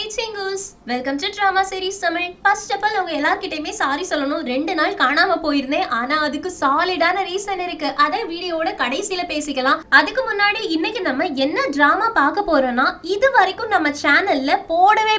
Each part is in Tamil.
Sweet Singers. Welcome to Drama Series Tamil. First of all, உங்க எல்லார்கிட்டயுமே சாரி சொல்லணும். 2 நாள் காணாம போயிருந்தேன். ஆனா அதுக்கு சாலிடான ரீசன் இருக்கு. அத வீடியோவோட கடைசில பேசிக்கலாம். அதுக்கு முன்னாடி இன்னைக்கு நம்ம என்ன டிராமா பார்க்க போறோம்னா, இது வரைக்கும் நம்ம சேனல்ல போடவே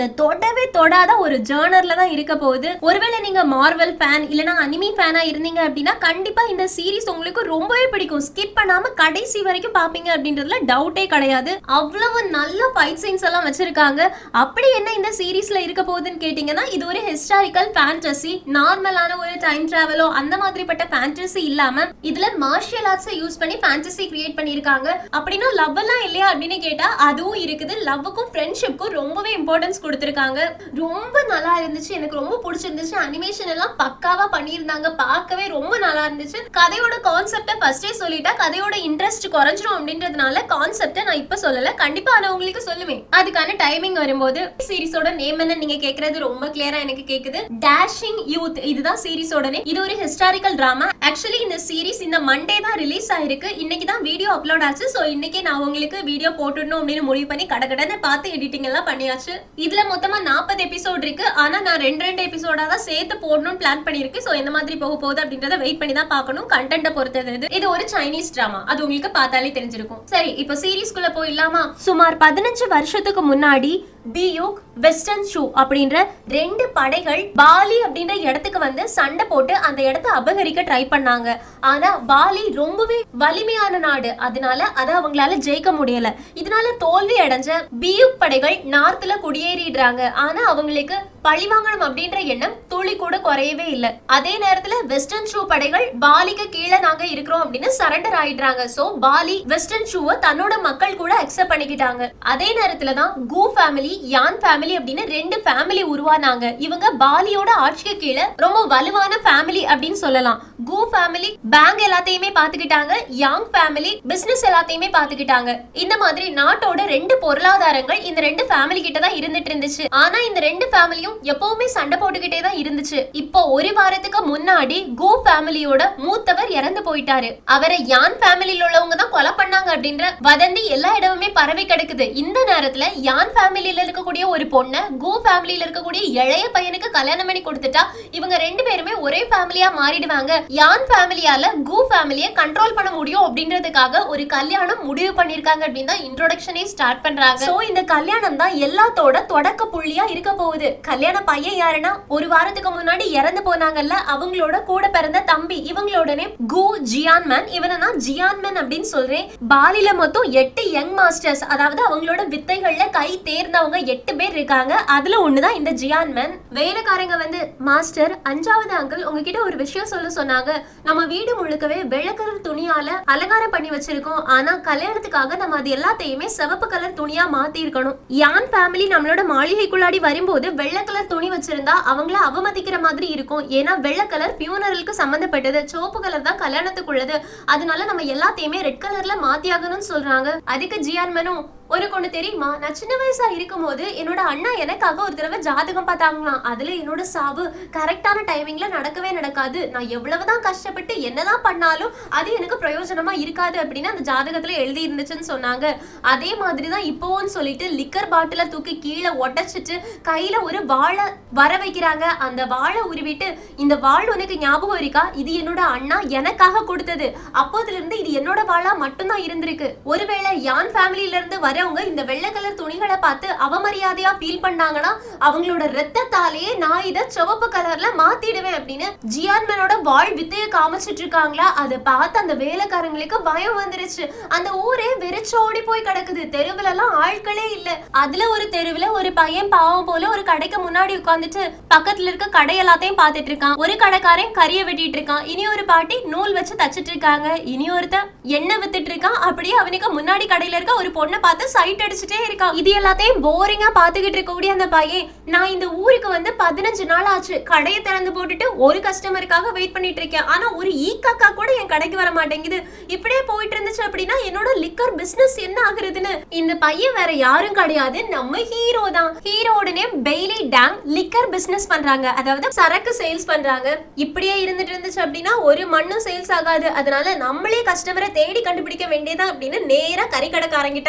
தொடாத ஒரு ஜர்னர்ல தான் இருக்க போகுது. ஒருவேளை நீங்க மார்வெல் ஃபேன் இல்லனா அனிமி ஃபேனா இருந்தீங்க அப்படினா கண்டிப்பா இந்த சீரிஸ் உங்களுக்கு ரொம்பவே பிடிக்கும். ஸ்கிப் பண்ணாம கடைசி வரைக்கும் பாப்பீங்க அப்படின்றதுல டவுட்டே கிடையாது. அவ்வளவு நல்ல ஃபைட் சீன்ஸ் எல்லாம் வச்சிருக்காங்க. அப்படி என்ன இந்த சீரிஸ்ல இருக்க போகுதுன்னு கேட்டீங்கன்னா, இது ஒரு ஹிஸ்டாரிக்கல் ஃபேண்டசி, நார்மலான ஒரு டைம் டிராவலோ அந்த மாதிரிப்பட்ட ஃபேண்டசி இல்லாம இதுல மார்ஷியல் ஆர்ட்ஸை யூஸ் பண்ணி ஃபேண்டசி கிரியேட் பண்ணிருக்காங்க. அப்படின்னா லவ் எல்லாம் இல்லையா அப்படின்னு கேட்டா அதுவும் இருக்குது. லவ்வுக்கும் ஃப்ரெண்ட்ஷிப்க்கும் ரொம்பவே இம்பார்ட்டன்ஸ் கொடுத்திருக்காங்க. ரொம்ப நல்லா இருந்துச்சு, எனக்கு ரொம்ப பிடிச்சிருந்துச்சு. அனிமேஷன் எல்லாம் பக்காவா பண்ணியிருந்தாங்க, பார்க்கவே ரொம்ப நல்லா இருந்துச்சு. கதையோட கான்செப்டை ஃபர்ஸ்டே சொல்லிட்டா கதையோட இன்ட்ரெஸ்ட் குறைஞ்சிரும் அப்படின்றதுனால கான்செப்டை நான் இப்ப சொல்லல, கண்டிப்பா நான் உங்களுக்கு சொல்லுவேன். அதுக்கான டைமிங் வரும்போது சீரிஸோட நேம் என்ன நீங்க கேக்குறது ரொம்ப கிளியரா எனக்கு கேக்குது. டேஷிங் யூத், இதுதான் சீரிஸோட நேம். இது ஒரு ஹிஸ்டாரிக்கல் டிராமா. ஆக்சுவலி இந்த சீரிஸ் இந்த மண்டே தான் ரிலீஸ் ஆயிருக்கு. இன்னைக்கு தான் வீடியோ அப்லோட் ஆச்சு. சோ இன்னைக்கு நான் உங்களுக்கு வீடியோ போட்டுடணும் அப்படின்னு முடிவு பண்ணி கடகடன்னு பார்த்து எடிட்டிங் எல்லாம் பண்ணியாச்சு. இதுல மொத்தமா 40 எபிசோட் இருக்கு. ஆனா நான் ரெண்டு எபிசோடா தான் சேர்த்து போடணும்னு பிளான் பண்ணிருக்கேன். சோ எந்த மாதிரி போக போகுது அப்படின்றத வெயிட் பண்ணி தான் பார்க்கணும். கண்டென்ட்டை பொறுத்தது. இது ஒரு சைனீஸ் டிராமா, அது உங்களுக்கு பார்த்தாலே தெரிஞ்சிருக்கும். சரி, இப்போ சீரிஸ்குள்ள போயிடலாமா? சுமார் 15 வருஷத்துக்கு முன்னாடி பியூக் வெஸ்டர்ன் ஷூ அப்படின்ற 2 படைகள் பாலி அப்படின்ற இடத்துக்கு வந்து சண்டை போட்டு அந்த இடத்தை அபகரிக்க ட்ரை பண்ணாங்க. ஆனா பாலி ரொம்பவே வலிமையான நாடு, அதனால அதை அவங்களால ஜெயிக்க முடியல. இதனால தோல்வி அடைஞ்ச பியூக் படைகள் நார்த்ல குடியேறிடுறாங்க. ஆனா அவங்களுக்கு பழிவாங்கணும் அப்படின்ற எண்ணம் துளி கூட குறையவே இல்லை. அதே நேரத்துல வெஸ்டர்ன் ஷூ படைகள் பாலிக்கு கீழே நாங்க இருக்கிறோம் அப்படின்னு சரண்டர் ஆயிடுறாங்க. சோ பாலி வெஸ்டர்ன் ஷூவை தன்னோட மக்கள் கூட அக்செப்ட் பண்ணிக்கிட்டாங்க. அதே நேரத்துல தான் கு ஃபேமிலி, யான் ஃபேமிலி அப்படின்னு 2 ஃபேமிலி உருவானாங்க. இவங்க பாலியோட ஆட்சிக்கு கீழே ரொம்ப வலுவான ஃபேமிலி அப்படின்னு சொல்லலாம். கு ஃபேமிலி பேங்க் எல்லாத்தையுமே பாத்துக்கிட்டாங்க, யாங் ஃபேமிலி பிசினஸ் எல்லாத்தையுமே பாத்துக்கிட்டாங்க. இந்த மாதிரி நாட்டோட 2 பொருளாதாரங்கள் இந்த 2 ஃபேமிலி கிட்ட தான் இருந்துட்டு இருந்துச்சு. ஆனா இந்த 2 ஃபேமிலியும் எப்பவுமே சண்டை போட்டுக்கிட்டே தான் இருந்துச்சு. இப்போ ஒரு வாரத்துக்கு முன்னாடி கு ஃபேமிலியோட மூத்தவர் இறந்து போயிட்டாரு. அவரை யான் ஃபேமிலியில உள்ளவங்க தான் கொலை பண்ணாங்க அப்படின்ற வதந்தி எல்லா இடமுமே பரவி கிடக்குது. இந்த நேரத்துல யான் ஃபேமிலியில இருக்கக்கூடிய ஒரு பொண்ணை கு ஃபேமிலியில இருக்கக்கூடிய இளைய பையனுக்கு கல்யாணம் பண்ணி கொடுத்துட்டா இவங்க 2 பேருமே ஒரே ஃபேமிலியா மாறிடுவாங்க. யான் ஃபேமிலியால கு ஃபேமிலியை கண்ட்ரோல் பண்ண முடியும் அப்படின்றதுக்காக ஒரு கல்யாணம் முடிவு பண்ணிருக்காங்க அப்படின்னு தான் இன்ட்ரோடக்ஷனே ஸ்டார்ட் பண்றாங்க. சோ இந்த கல்யாணம் தான் எல்லாத்தோட தொடக்க புள்ளியா இருக்க போகுது. கல்யாண பையன் யாருன்னா, ஒரு வாரத்துக்கு முன்னாடி இறந்து போனாங்கல்ல அவங்களோட கூட பிறந்த தம்பி. இவங்களோட நேம் கு ஜியான்மேன். இவனை நான் ஜியான்மேன் அப்படின்னு சொல்றேன். பாலில மொத்தம் 8 யங் மாஸ்டர்ஸ், அதாவது அவங்களோட வித்தைகள்ல கை தேர்ந்தவங்க 8 பேர் இருக்காங்க. அதுல ஒண்ணுதான் இந்த ஜியான்மேன். வேலைக்காரங்க வந்து, மாஸ்டர் 5வது அங்கிள் உங்ககிட்ட ஒரு விஷயம் சொல்ல சொன்னாங்க. நம்ம வீடு முழுக்கவே வெள்ளை கலர் துணியால அலங்காரம் பண்ணி வச்சிருக்கோம். ஆனா கல்யாணத்துக்காக நம்ம அது எல்லாத்தையுமே சிவப்பு கலர் துணியா மாத்தி இருக்கணும். யான் ஃபேமிலி நம்மளோட மாளிகைக்குள்ளாடி வரும்போது வெள்ளை கலர் துணி வச்சிருந்தா அவங்கள அவமதிக்கிற மாதிரி இருக்கும். ஏன்னா வெள்ளை கலர் ஃபியூனரலுக்கு சம்பந்தப்பட்டது, சிவப்பு கலர் தான் கல்யாணத்துக்குள்ளது. அதனால நம்ம எல்லாத்தையுமே ரெட் கலர்ல மாத்தி ஆகணும்னு சொல்றாங்க. அதுக்கு ஜியான்மனும், ஒரு கொண்டு தெரியுமா, நான் சின்ன வயசா இருக்கும் போது என்னோட அண்ணா எனக்காக ஒரு தடவை ஜாதகம் பார்த்தாங்களாம். அதுல என்னோட சாவு கரெக்டான டைமிங்ல நடக்கவே நடக்காது. நான் எவ்வளவுதான் கஷ்டப்பட்டு என்னதான் பண்ணாலும் அது எனக்கு பிரயோஜனமா இருக்காது அப்படின்னு அந்த ஜாதகத்துல எழுதி இருந்துச்சுன்னு சொன்னாங்க. அதே மாதிரிதான் இப்போன்னு சொல்லிட்டு லிக்கர் பாட்டில தூக்கி கீழே ஒட்டச்சிட்டு கையில ஒரு வாழை வர வைக்கிறாங்க. அந்த வாழை உருவிட்டு, இந்த வாழ் உனக்கு ஞாபகம் இருக்கா, இது என்னோட அண்ணா எனக்காக கொடுத்தது. அப்போதுல இருந்து இது என்னோட வாழா மட்டும்தான் இருந்திருக்கு. ஒருவேளை யான் ஃபேமிலியில இருந்து வரவங்க இந்த வெள்ளை கலர் துணிகளை பார்த்து அவமரியாதையா ஃபீல் பண்ணாங்கன்னா அவங்களோட ரத்தத்தாலேயே நான் இதை சிவப்பு கலர்ல மாத்திடுவேன் அப்படின்னு ஜியான்மேனோட வாள் வித்தையை காமிச்சிட்டு இருக்காங்களா. அதை பார்த்து அந்த வேலைக்காரங்களுக்கு பயம் வந்துருச்சு. அந்த ஊரே வெறிச்சோடி போய் கிடக்குது. தெருவுல எல்லாம் ஆட்களே இல்ல. அதுல ஒரு தெருவுல ஒரு பையன் பாவம் போல ஒரு கடைக்கு முன்னாடி உட்கார்ந்துட்டு பக்கத்துல இருக்க கடை எல்லாத்தையும் பார்த்துட்டு இருக்கான். ஒரு கடைக்காரன் கறியை வெட்டிட்டு இருக்கான். இனி ஒரு பாட்டி நூல் வச்சு தச்சிட்டு இருக்காங்க. இனி ஒருத்த எண்ணெய் வித்துட்டு இருக்கான். அப்படியே அவனுக்கு முன்னாடி கடையில இருக்க ஒரு பொண்ணை பார்த்து சைட் அடிச்சுட்டே இருக்கான். இது எல்லாத்தையும் போரிங்கா பாத்துக்கிட்டு இருக்கக்கூடிய அந்த பையன், நான் இந்த ஊருக்கு வந்து 15 நாள் ஆச்சு, கடையை திறந்து போட்டுட்டு ஒரு கஸ்டமருக்காக வெயிட் பண்ணிட்டு இருக்கேன். ஆனா ஒரு ஈக்காக்கா கூட என் கடைக்கு வர மாட்டேங்குது. இப்படியே போயிட்டு இருந்துச்சு அப்படின்னா என்னோட லிக்கர் பிசினஸ் என்ன ஆகுறதுன்னு. இந்த பையன் வேற யாரும் கிடையாது, நம்ம ஹீரோ தான். ஹீரோட name Bailey Tang. Liquor business பண்றாங்க, அதாவது சரக்கு சேல்ஸ் பண்றாங்க. இப்படியே இருந்துட்டு இருந்துச்சு அப்படின்னா ஒரு மண்ணும் சேல்ஸ் ஆகாது. அதனால நம்மளே கஸ்டமரை தேடி கண்டுபிடிக்க வேண்டியதா அப்படின்னு நேரா கறிக்கடைக்காரங்கிட்ட போறாங்க.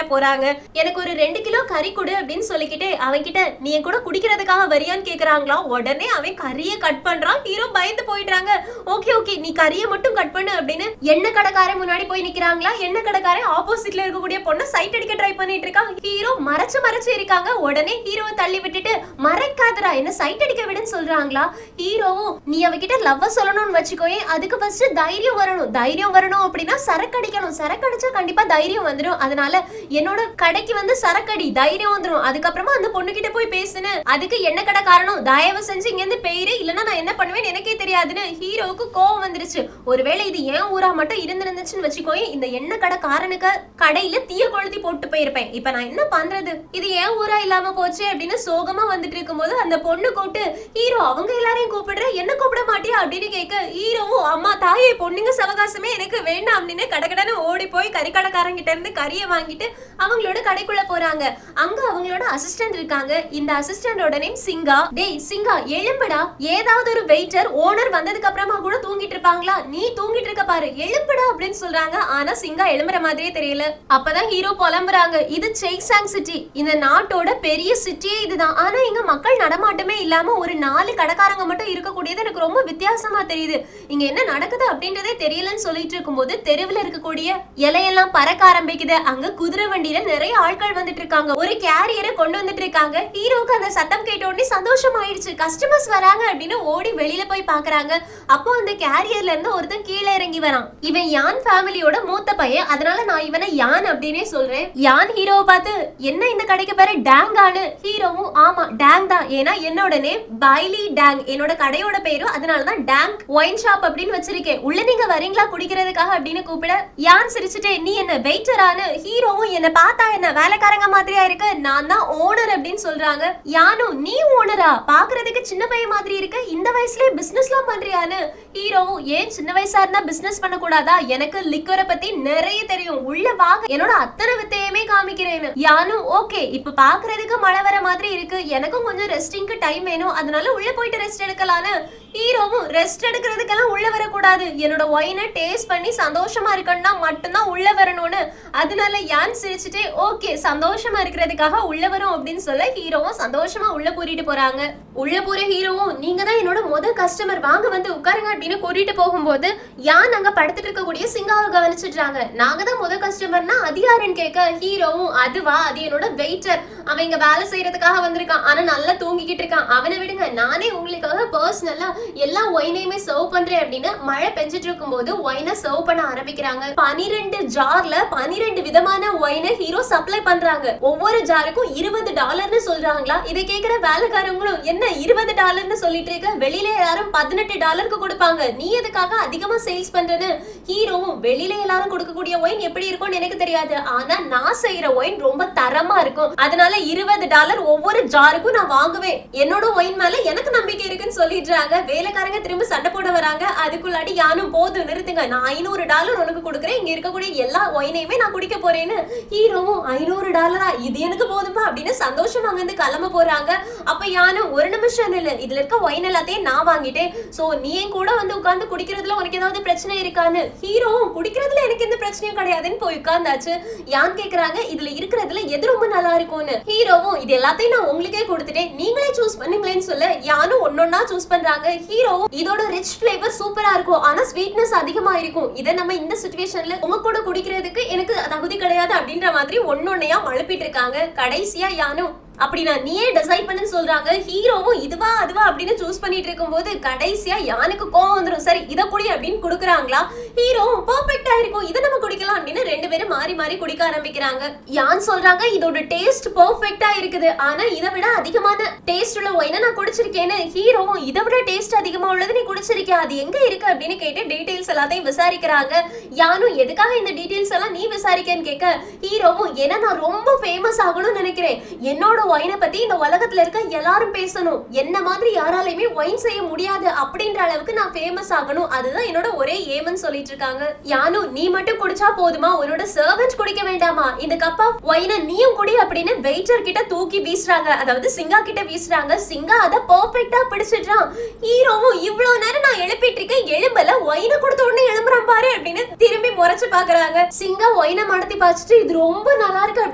எனக்கு ஒரு 2 கிலோ கறி கொடு அப்படின்னு சொல்லிக்கிட்டு அவன்கிட்ட நீ என் கூட குடிக்கிறதுக்காக வரியான்னு கேக்குறாங்களா. உடனே அவன் கறியை கட் பண்றான். ஹீரோ பயந்து போயிடுறாங்க. ஓகே ஓகே நீ கறியை மட்டும் கட் பண்ணு அப்படின்னு எண்ணெய் கடைக்காரன் முன்னாடி போய் நிக்கிறாங்களா. எண்ணெய் கடைக்காரன் ஆப்போசிட்ல இருக்கக்கூடிய பொண்ணை சைட் அடிக்க ட்ரை பண்ணிட்டு இருக்கான். ஹீரோ மறைச்சு இருக்காங்க. உடனே ஹீரோவை தள்ளி விட்டுட்டு மறைக்காதரா என்ன சைட் அடிக்க விடுன்னு சொல்றாங்களா. ஹீரோவும் நீ அவகிட்ட லவ் சொல்லணும்னு வச்சுக்கோயே, அதுக்கு ஃபர்ஸ்ட் தைரியம் வரணும் அப்படின்னா சரக்கு அடிக்கணும். சரக்கு அடிச்சா கண்டிப்பா தைரியம் வந்துடும். அதனால என்னோட கடைக்கு வந்து சரக்கடி தைரியம் வந்துடும். அதுக்கப்புறமா அந்த பொண்ணு கிட்ட போய் பேசுன. அதுக்கு என்ன கடை காரணம் தயவு செஞ்சு இங்க இருந்து பெயரு இல்லன்னா நான் என்ன பண்ணுவேன் எனக்கே தெரியாதுன்னு ஹீரோவுக்கு கோவம் வந்துருச்சு. ஒருவேளை இது ஏன் ஊரா மட்டும் இருந்துருந்துச்சுன்னு வச்சுக்கோயே, இந்த எண்ணெய் கடை காரனுக்கு கடையில தீய கொளுத்தி போட்டு போயிருப்பேன். இப்ப நான் என்ன பண்றது, இது ஏன் ஊரா இல்லாம போச்சு அப்படின்னு சோகமா வந்துட்டு இருக்கும்போது அந்த பொண்ணு கூப்பிட்டு ஹீரோ அவங்க எல்லாரையும் கூப்பிடுற என்ன கூப்பிட மாட்டியா அப்படின்னு கேட்க ஹீரோவும் அம்மா தாயே பொண்ணுங்க சவகாசமே எனக்கு வேண்டாம் அப்படின்னு கடகடன்னு ஓடி போய் கறிக்கடைக்காரங்கிட்ட இருந்து கறியை வாங்கிட்டு அவங்களோட கடைக்குள்ள போறாங்க. அங்க அவங்களோட அசிஸ்டன்ட் இருக்காங்க. இந்த அசிஸ்டன்டோட நேம் சிங்கா. டேய் சிங்கா எழும்புடா, ஏதாவது ஒரு வெயிட்டர் ஓனர் வந்ததுக்கு அப்புறமா கூட தூங்கிட்டு இருப்பாங்களா, நீ தூங்கிட்டு இருக்க பாரு எழும்புடா அப்படின்னு சொல்றாங்க. ஆனா சிங்கா எழும்புற மாதிரியே தெரியல. அப்பதான் ஹீரோ புலம்புறாங்க, இது செய்சாங் சிட்டி, இந்த நாட்டோட பெரிய சிட்டியே இதுதான். ஆனா இங்க மக்கள் நடமாட்டமே இல்லாம ஒரு 4 கடைக்காரங்க மட்டும் இருக்கக்கூடியது எனக்கு ரொம்ப வித்தியாசமா தெரியுது. இங்க என்ன நடக்குது அப்படின்றதே தெரியலன்னு சொல்லிட்டு இருக்கும்போது தெருவில் இருக்கக்கூடிய இலையெல்லாம் பறக்க ஆரம்பிக்குது. அங்க குதிரை வண்டியில நிறைய ஆட்கள் வந்துட்டு இருக்காங்க. ஒரு கேரியரை கொண்டு வந்துட்டு இருக்காங்க. ஹீரோக்கு அந்த சத்தம் கேட்ட உடனே சந்தோஷம் ஆயிடுச்சு. கஸ்டமர்ஸ் வராங்க அப்படின்னு ஓடி வெளியில போய் பாக்குறாங்க. அப்போ அந்த கேரியர்ல இருந்து ஒருத்தன் கீழே இறங்கி வரான். இவன் யான் ஃபேமிலியோட மூத்த பையன், அதனால நான் இவனை யான் அப்படின்னே சொல்றேன். யான் ஹீரோவை பார்த்து என்ன இந்த கடைக்கு பேரு டேங்கானு. ஹீரோவும் ஆமா டேங் தான், ஏன்னா என்னோட நேம் பைலி டேங், என்னோட கடையோட பேரும் அதனாலதான் டேங் ஒயின் ஷாப் அப்படின்னு வச்சிருக்கேன். உள்ள நீங்க வரீங்களா குடிக்கிறதுக்காக அப்படின்னு கூப்பிட யான் சிரிச்சுட்டே நீ என்ன வெயிட்டரானு. ஹீரோவும் என்ன பார்த்தா என்ன வேலைக்காரங்க மாதிரியா இருக்கு, நான் தான் ஓனர் அப்படின்னு சொல்றாங்க. யானும் நீ ஓனரா, பாக்குறதுக்கு சின்ன பையன் மாதிரி இருக்கு, இந்த வயசுலயே பிசினஸ்லாம் பண்றியான்னு. ஹீரோவும் ஏன் சின்ன வயசா இருந்தா பிசினஸ் பண்ண கூடாதா, எனக்கு லிக்வரை பத்தி நிறைய தெரியும், உள்ள வாங்க என்னோட அத்தனை வித்தையுமே காமிக்கிறேன்னு. யானும் ஓகே இப்ப பாக்குறதுக்கு மழை வர மாதிரி இருக்கு, எனக்கும் கொஞ்சம் ரெஸ்டிங்க்கு டைம் வேணும், அதனால உள்ள போயிட்டு ரெஸ்ட் எடுக்கலான்னு. ஹீரோவும் ரெஸ்ட் எடுக்கிறதுக்கெல்லாம் உள்ள வரக்கூடாது, என்னோட ஒயினை டேஸ்ட் பண்ணி சந்தோஷமா இருக்கணும்னா மட்டும்தான் உள்ள வரணும்னு. அதனால யான் சிரிச்சுட்டே ஓகே சந்தோஷமா இருக்கிறதுக்காக உள்ள வரும் அப்படின்னு சொல்ல ஹீரோவும் சந்தோஷமா உள்ள கூட்டிட்டு போறாங்க. உள்ள போற ஹீரோவும் நீங்க தான் என்னோட முதல் கஸ்டமர், வாங்க வந்து உட்காருங்க அப்படின்னு கூட்டிட்டு போகும்போது யான் அங்க படுத்துட்டு இருக்கக்கூடிய சிங்காவை கவனிச்சுட்டாங்க. நாங்க தான் முதல் கஸ்டமர்னா அது யாருன்னு கேட்க ஹீரோவும் அதுவா அது என்னோட வெயிட்டர், அவன் இங்க வேலை செய்யறதுக்காக வந்திருக்கான், ஆனா நல்லா தூங்கிக்கிட்டு இருக்கான், அவனை விடுங்க, நானே உங்களுக்காக பர்சனலா எல்லா ஒயினையுமே சர்வ் பண்றேன் அப்படின்னு. மழை பெஞ்சிட்டு இருக்கும் போது ஒயினை சர்வ் பண்ண ஆரம்பிக்கிறாங்க. 12 ஜார்ல 12 விதமான ஒயினை ஹீரோ சப்ளை பண்றாங்க. ஒவ்வொரு ஜாருக்கும் $20 சொல்றாங்களா. இதை கேக்குற வேலைக்காரங்களும் என்ன $20 சொல்லிட்டு இருக்க, வெளியில யாரும் $18 கொடுப்பாங்க, நீ எதுக்காக அதிகமா சேல்ஸ் பண்றன்னு. ஹீரோவும் வெளியில எல்லாரும் கொடுக்கக்கூடிய ஒயின் எப்படி இருக்கும்னு எனக்கு தெரியாது, ஆனா நான் செய்யற ஒயின் ரொம்ப தரமா இருக்கும், அதனால $20 ஒவ்வொரு ஜாருக்கும் நான் வாங்குவேன், என்னோட ஒயின் மேல எனக்கு நம்பிக்கை இருக்குன்னு சொல்லிடுறாங்க. வேலைக்காரங்க திரும்ப சண்டை போட வராங்க. அதுக்குள்ளாடி யானும் போது நிறுத்துங்க, நான் $500 உனக்கு கொடுக்குறேன், இங்க இருக்கக்கூடிய எல்லா ஒயினையுமே நான் குடிக்க போறேன்னு. ஹீரோவும் $500 இது எனக்கு போதுமா அப்படின்னு சந்தோஷம் அங்க இருந்து கிளம்ப போறாங்க. அப்ப யானும் ஒரு நிமிஷம் இல்ல, இதுல இருக்க ஒயின் எல்லாத்தையும் நான் வாங்கிட்டேன், சோ நீ கூட வந்து உட்கார்ந்து குடிக்கிறதுல உனக்கு ஏதாவது பிரச்சனை இருக்கான்னு. ஹீரோவும் குடிக்கிறதுல எனக்கு எந்த பிரச்சனையும் கிடையாதுன்னு போய் உட்கார்ந்தாச்சு. யான் கேக்குறாங்க இதுல இருக்கிறதுல எது ரொம்ப நல்லா இருக்கும்னு. ஹீரோவும் இது எல்லாத்தையும் நான் உங்களுக்கே கொடுத்துட்டேன், நீங்களே சூஸ் பண்ணுங்களேன்னு சொல்ல யானும் ஒன்னொன்னா சூஸ் பண்றாங்க. ஹீரோவும் இதோட ரிச் ஃபிளேவர் சூப்பரா இருக்கும், ஆனா ஸ்வீட்னஸ் அதிகமா இருக்கும், இத நம்ம இந்த சிச்சுவேஷன்ல உங்க கூட குடிக்கிறதுக்கு எனக்கு தகுதி கிடையாது அப்படின்ற மாதிரி ஒன்னொன்னையா மழுப்பிட்டு இருக்காங்க. கடைசியா யானும் அப்படினா நீயே டிசைட் பண்ணுன்னு சொல்றாங்க. ஹீரோவும் இதுவா அதுவா அப்படின்னு சூஸ் பண்ணிட்டு இருக்கும்போது கடைசியா யானுக்கு கோவம் வந்துரும். சரி இத குடி அப்படின்னு குடுக்குறாங்களா. ஹீரோவும் பெர்ஃபெக்ட்டா இருக்கும், இத நம்ம குடிக்கலாம் அப்படின்னு ரெண்டு பேரும் மாறி மாறி குடிக்க ஆரம்பிக்கிறாங்க. யான் சொல்றாங்க இதோட டேஸ்ட் பெர்ஃபெக்ட்டா இருக்குது, ஆனா இதை விட அதிகமான டேஸ்ட் உள்ள ஒயினை நான் குடிச்சிருக்கேன்னு. ஹீரோவும் இதை விட டேஸ்ட் அதிகமா உள்ளது நீ குடிச்சிருக்கியா, அது எங்க இருக்கு அப்படின்னு கேட்டு டீடைல்ஸ் எல்லாத்தையும் விசாரிக்கிறாங்க. யானும் எதுக்காக இந்த டீடைல்ஸ் எல்லாம் நீ விசாரிக்கன்னு கேட்க ஹீரோவும் ஏன்னா நான் ரொம்ப ஃபேமஸ் ஆகணும்னு நினைக்கிறேன், என்னோட ஒயினை பத்தி இந்த உலகத்துல இருக்க எல்லாரும் பேசணும், என்ன மாதிரி யாராலையுமே ஒயின் செய்ய முடியாது அப்படின்ற அளவுக்கு நான் ஃபேமஸ் ஆகணும், அதுதான் என்னோட ஒரே ஏம்னு சொல்லிட்டு இருக்காங்க. யானு நீ மட்டும் குடிச்சா போதுமா, உன்னோட சர்வன்ட் குடிக்க வேண்டாமா, இந்த கப் ஆஃப் ஒயினை நீயும் குடி அப்படின்னு வெயிட்டர் கிட்ட தூக்கி வீசுறாங்க, அதாவது சிங்கா கிட்ட வீசுறாங்க. சிங்கா அத பெர்ஃபெக்ட்டா பிடிச்சிட்டான். ஹீரோவும் இவ்வளவு நேரம் நான் எழுப்பிட்டு இருக்கேன் எழும்பல, ஒயினை கொடுத்த உடனே எழும்புறான் பாரு அப்படின்னு திரும்பி முறைச்சு பாக்குறாங்க. சிங்கா ஒயினை மடத்தி பார்த்துட்டு இது ரொம்ப நல்லா இருக்கு அப்படின்னு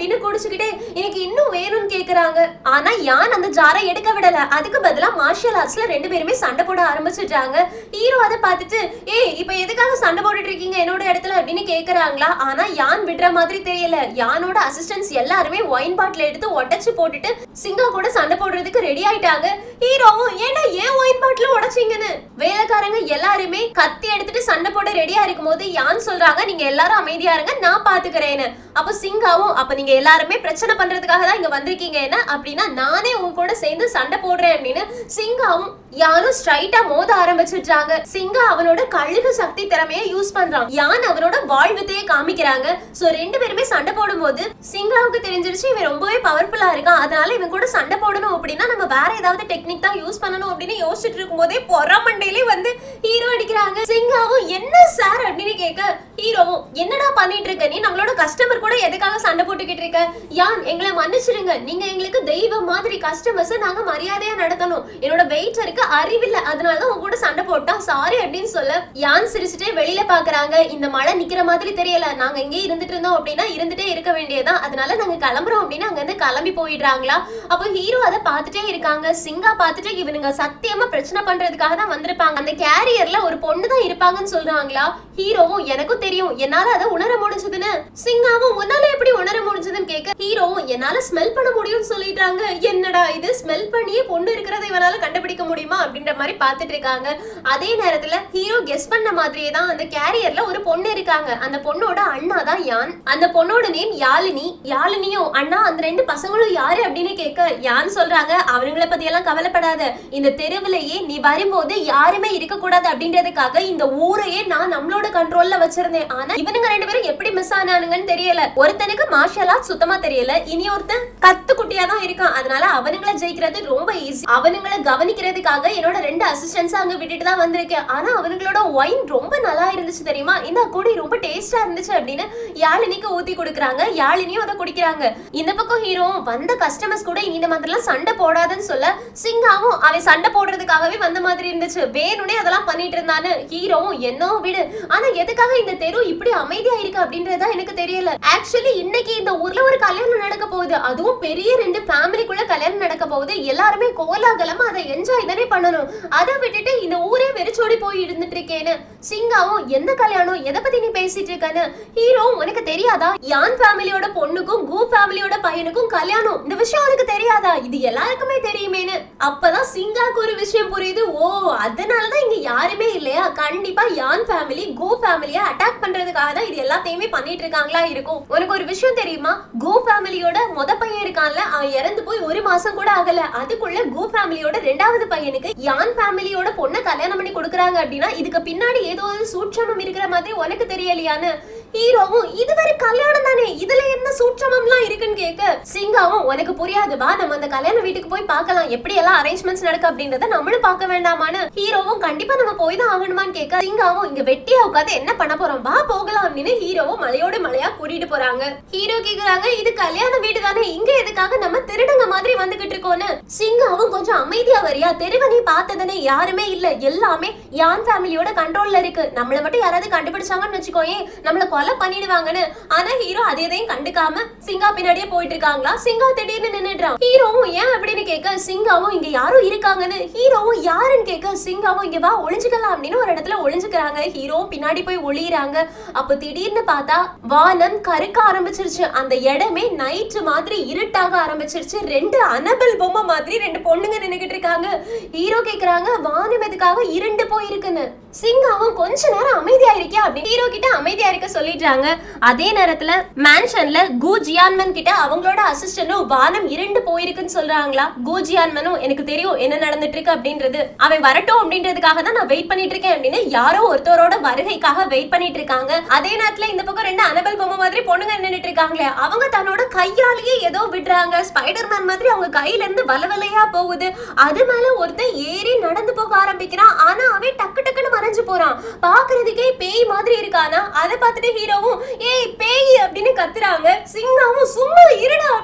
அப்படின்னு குடிச்சுக்கிட்டே எனக்கு இன்னும் வேணும்னு கேக்குறாங்க. ஆனா யான் அந்த ஜாரை எடுக்க விடல. அதுக்கு பதிலா மார்ஷியல் ஆர்ட்ஸ்ல ரெண்டு பேருமே சண்டை போட ஆரம்பிச்சுட்டாங்க. ஹீரோ அதை பார்த்துட்டு இப்ப எதுக்காக சண்டை போட்டுட்டு இருக்கீங்க என்னோட இடத்துல அப்படின்னு கேக்குறாங்களா. ஆனா யான் விடுற மாதிரி தெரியல. யானோட அசிஸ்டன்ஸ் எல்லாருமே ஒயின் பாட்டில் எடுத்து உடைச்சு போட்டுட்டு சிங்கா கூட சண்டை போடுறதுக்கு ரெடி ஆயிட்டாங்க. ஹீரோவும் ஏன்னா ஏன் ஒயின் பாட்டில் உடைச்சிங்கன்னு வேலைக்காரங்க எல்லாருமே கத்தி எடுத்துட்டு சண்டை போட ரெடியா இருக்கும் போது யான் சொல்றாங்க நீங்க எல்லாரும் அமைதியா இருங்க நான் பாத்துக்கிறேன்னு. அப்ப சிங்காவும் அப்ப நீங்க எல்லாருமே பிரச்சனை பண்றதுக்காக தான் இங்க வந்திருக்கீங்க என்ன அப்படின்னா நானே உங்க கூட சேர்ந்து சண்டை போடுறேன் அப்படின்னு சிங்காவும் யானும் ஸ்ட்ரைட்டா மோத ஆரம்பிச்சுட்டாங்க. சிங்கா அவனோட கழுகு சக்தி திறமையை யூஸ் பண்றான். யான் அவனோட வாழ்வித்தையே காமிக்கிறாங்க. சோ ரெண்டு பேருமே சண்டை போடும்போது சிங்காவுக்கு தெரிஞ்சிருச்சு இவன் ரொம்பவே பவர்ஃபுல்லா இருக்கான். அதனால இவன் கூட சண்டை போடணும் அப்படின்னா நம்ம வேற ஏதாவது டெக்னிக் தான் யூஸ் பண்ணணும் அப்படின்னு யோசிச்சுட்டு இருக்கும் போதே பொறமண்டையிலே வந்து ஹீரோ அடிக்கிறாங்க. சிங்காவும் என்ன சார் அப்படின்னு கேட்க ஹீரோவும் என்னடா பண்ணிட்டு இருக்க நீ நம்மளோட கஸ்டமர் கூட எதுக்காக சண்டை போட்டுக்கிட்டு இருக்க. யான் எங்களை மன்னிச்சிருங்க நீங்க எங்களுக்கு தெய்வம் மாதிரி கஸ்டமர்ஸ் நாங்க மரியாதையா நடத்தணும். என்னோட வெயிட்டருக்கு அறிவில்லை அதனாலதான் உங்க கூட சண்டை போட்டா சாரி அப்படின்னு சொல்ல யான் சிரிச்சுட்டே வெளியில பாக்குறாங்க. இந்த மழை நிக்கிற மாதிரி தெரியல நாங்க இங்கே இருந்துட்டு இருந்தோம் அப்படின்னா இருந்துட்டே இருக்க வேண்டியதான் அதனால நாங்க கிளம்புறோம் அப்படின்னு அங்க இருந்து கிளம்பி போயிடுறாங்களா. அப்போ ஹீரோ அதை பார்த்துட்டே இருக்காங்க. சிங்கா பார்த்துட்டு இவனுங்க சத்தியமா பிரச்சனை பண்றதுக்காக தான் வந்திருப்பாங்க. அந்த கேரியர்ல ஒரு பொண்ணு தான் இருப்பாங்கன்னு சொல்றாங்களா. ஹீரோவும் எனக்கும் தெரியும் என்னால அதை உணர முடிஞ்சதுன்னு. சிங்காவும் உன்னால எப்படி உணர முடிஞ்சதுன்னு கேட்க ஹீரோவும் என்னால ஸ்மெல் பண்ண முடியும்னு சொல்லிட்டாங்க. என்னடா இது ஸ்மெல் பண்ணியே பொண்ணு இருக்கிறத இவனால கண்டுபிடிக்க முடியுமா அப்படின்ற மாதிரி பார்த்துட்டு இருக்காங்க. அதே நேரத்துல ஹீரோ கெஸ் பண்ண மாதிரியே தான் அந்த கேரியர்ல ஒரு பொண்ணு இருக்காங்க. அந்த பொண்ணோட அண்ணா தான் யான். அந்த பொண்ணோட நேம் யாழினி. யாழினியும் அண்ணா அந்த ரெண்டு பசங்களும் யாரு அப்படின்னு கேட்க யான் சொல்றாங்க அவனுங்களை பத்தி எல்லாம் கவலைப்படாத. இந்த தெருவிலேயே நீ வரும்போது யாருமே இருக்க கூடாது அப்படின்றதுக்காக இந்த ஊரையே நான் நம்மளோட கண்ட்ரோல்ல வச்சிருந்தேன். ஆனா இவனுங்க ரெண்டு பேரும் எப்படி மிஸ் ஆனானுங்கன்னு தெரியல. ஒருத்தனுக்கு மார்ஷியல் ஆர்ட்ஸ் சுத்தமா தெரியல. இனி ஒருத்தன் கத்து குட்டியா தான் இருக்கான். அதனால அவனுங்களை ஜெயிக்கிறது ரொம்ப ஈஸி. அவனுங்களை கவனிக்கிறதுக்காக என்னோட ரெண்டு அசிஸ்டன்ஸ் அங்க விட்டுட்டு தான் வந்திருக்கேன். ஆனா அவங்களோட ஒயின் ரொம்ப நல்லா இருந்துச்சு தெரியுமா. இந்த குடி ரொம்ப டேஸ்டா இருந்துச்சு அப்படின்னு யாழினிக்கு ஊத்தி கொடுக்குறாங்க. யாழினியும் அதை குடிக்கிறாங்க. இந்த பக்கம் ஹீரோ வந்த கஸ்டமர்ஸ் கூட இந்த மாதிரிலாம் சண்டை போடாதுன்னு சொல்ல சிங்காவும் அவன் சண்டை போடுறதுக்காகவே வந்த மாதிரி இருந்துச்சு. வேணும்னே அதெல்லாம் பண்ணிட்டு இருந்தானு. ஹீரோவும் என்னோ விடு ஆனா எதுக்காக இந்த தெரு இப்படி அமைதியா இருக்கு அப்படின்றதா எனக்கு தெரியல. ஆக்சுவலி இன்னைக்கு இந்த ஊர்ல ஒரு கல்யாணம் நடக்க போகுது. அதுவும் பெரிய ரெண்டு ஃபேமிலிக்குள்ள கல்யாணம் நடக்க போகுது. எல்லாருமே கோலாகலமா அதை என்ஜாய் தானே பண்ணணும். அதை விட்டுட்டு இந்த ஊரே வெறிச்சோடி போய் இருந்துட்டு இருக்கேன்னு. சிங்காவும் எந்த கல்யாணம் எதை பத்தி நீ பேசிட்டு இருக்கன்னு. ஹீரோ உனக்கு தெரியாதா யான் ஃபேமிலியோட பொண்ணுக்கும் கூ ஃபேமிலியோட பையனுக்கும் கல்யாணம். இந்த விஷயம் உனக்கு தெரியாதா இது எல்லாருக்குமே தெரியுமேன்னு. அப்பதான் சிங்காக்கு ஒரு விஷயம் புரியுது. ஓ அதனாலதான் இங்க யாருமே இல்லையா. கண்டிப்பா யான் ஃபேமிலி கோ ஃபேமிலியை அட்டாக் பண்றதுக்காக தான் இது எல்லாத்தையுமே பண்ணிட்டு இருக்காங்களா இருக்கும். உனக்கு ஒரு விஷயம் தெரியுமா கோ ஃபேமிலியோட மொத பையன் இருக்கான்ல அவன் இறந்து போய் ஒரு மாசம் கூட ஆகல. அதுக்குள்ள கோ ஃபேமிலியோட ரெண்டாவது பையனுக்கு யான் ஃபேமிலியோட பொண்ணை கல்யாணம் பண்ணி கொடுக்குறாங்க அப்படின்னா இதுக்கு பின்னாடி ஏதோ ஒரு சூட்சமம் இருக்கிற மாதிரி உனக்கு தெரியலையான்னு. ஹீரோவும் இதுவரை கல்யாணம் தானே இதுல என்ன சூட்சமம்லாம் இருக்குன்னு கேட்க சிங்காவும் உனக்கு புரியாது வா நம்ம அந்த கல்யாண வீட்டுக்கு போய் பார்க்கலாம் எப்படி எல்லாம் அரேஞ்ச்மெண்ட்ஸ் நடக்கு அப்படின்றத நம்மளும் பார்க்க வேண்டாமான்னு. ஹீரோவும் கண்டிப்பா நம்ம போய் தான் ஆகணுமான்னு கேட்க சிங்காவும் இங்க வெட்டியா உட்காந்து என்ன பண்ண போறோம் வா போகலாம் அப்படின்னு ஹீரோவும் மலையோட மலையா கூட்டிட்டு போறாங்க. ஹீரோ கேக்குறாங்க இது கல்யாண வீடு தானே இங்க எதுக்காக நம்ம திருடங்க மாதிரி வந்துகிட்டு இருக்கோன்னு. சிங்காவும் கொஞ்சம் அமைதியா வரியா தெருவனி பார்த்ததுன்னு யாருமே இல்ல எல்லாமே யான் ஃபேமிலியோட கண்ட்ரோல்ல இருக்கு. நம்மள மட்டும் யாராவது கண்டுபிடிச்சாங்கன்னு வச்சுக்கோயே நம்மள கொலை பண்ணிடுவாங்கன்னு. ஆனா ஹீரோ அதையும் கண்டுக்காம சிங்கா பின்னாடியே போயிட்டு இருக்காங்களா. சிங்கா திடீர்னு நின்னுடுறான். ஹீரோவும் ஏன் அப்படின்னு கேட்க சிங்காவும் இங்க யாரும் இருக்காங்கன்னு. ஹீரோவும் யாருன்னு கேட்க சிங்காவும் இங்க வா ஒளிஞ்சுக்கலாம் அப்படின்னு ஒரு இடத்துல ஒளிஞ்சுக்கிறாங்க. ஹீரோவும் பின்னாடி போய் ஒளியிறாங்க. அப்ப திடீர்னு பார்த்தா வானம் கருக்க ஆரம்பிச்சிருச்சு. அந்த இடமே நைட் மாதிரி இருட்டாக ஆரம்பிச்சிருச்சு. ரெண்டு அனபல் பொம்மை மாதிரி ரெண்டு பொண்ணுங்க நின்னுகிட்டு இருக்காங்க. ஹீரோ கேக்குறாங்க வானம் எதுக்காக இருண்டு போயிருக்குன்னு. சிங்காவும் கொஞ்ச நேரம் அமைதியா இருக்கியா அப்படின்னு ஹீரோ கிட்ட அமைதியா இருக்க சொல்லிடுறாங்க. அதே நேரத்துல மேன்ஷன்ல கு ஜியான்மன் கிட்ட அவங்களோட அசிஸ்டன்டும் வானம் இருண்டு போயிருக்குன்னு சொல்றாங்களா. கு ஜியான்மனும் எனக்கு தெரியும் என்ன நடந்துட்டு இருக்கு அப்படின்றது அவன் வரட்டும் அப்படின்றதுக்காக தான் நான் வெயிட் பண்ணிட்டு இருக்கேன் அப்படின்னு யாரோ ஒருத்தரோட வருகைக்காக வெயிட் பண்ணிட்டு இருக்காங்க. அதே நேரத்துல இந்த பக்கம் ரெண்டு அனபல் பொம்மை மாதிரி பொண்ணுங்க நின்னுட்டு இருக்காங்களே அவங்க தன்னோட கையாலேயே ஏதோ விடுறாங்க. ஸ்பைடர்மேன் மாதிரி அவங்க கையில இருந்து வலவலையா போகுது. அது மேல ஒருத்தன் ஏறி நடந்து போக ஆரம்பிக்கிறான். ஆனா அவன் டக்கு டக்குன்னு மறைஞ்சு போறான். பாக்குறதுக்கே பேய் மாதிரி இருக்கானா. அதை பார்த்துட்டு ஹீரோவும் ஏய் பேய் அப்படின்னு கத்துறாங்க. சிங்காவும் சும்மா இருடா அப்படின்னு வாய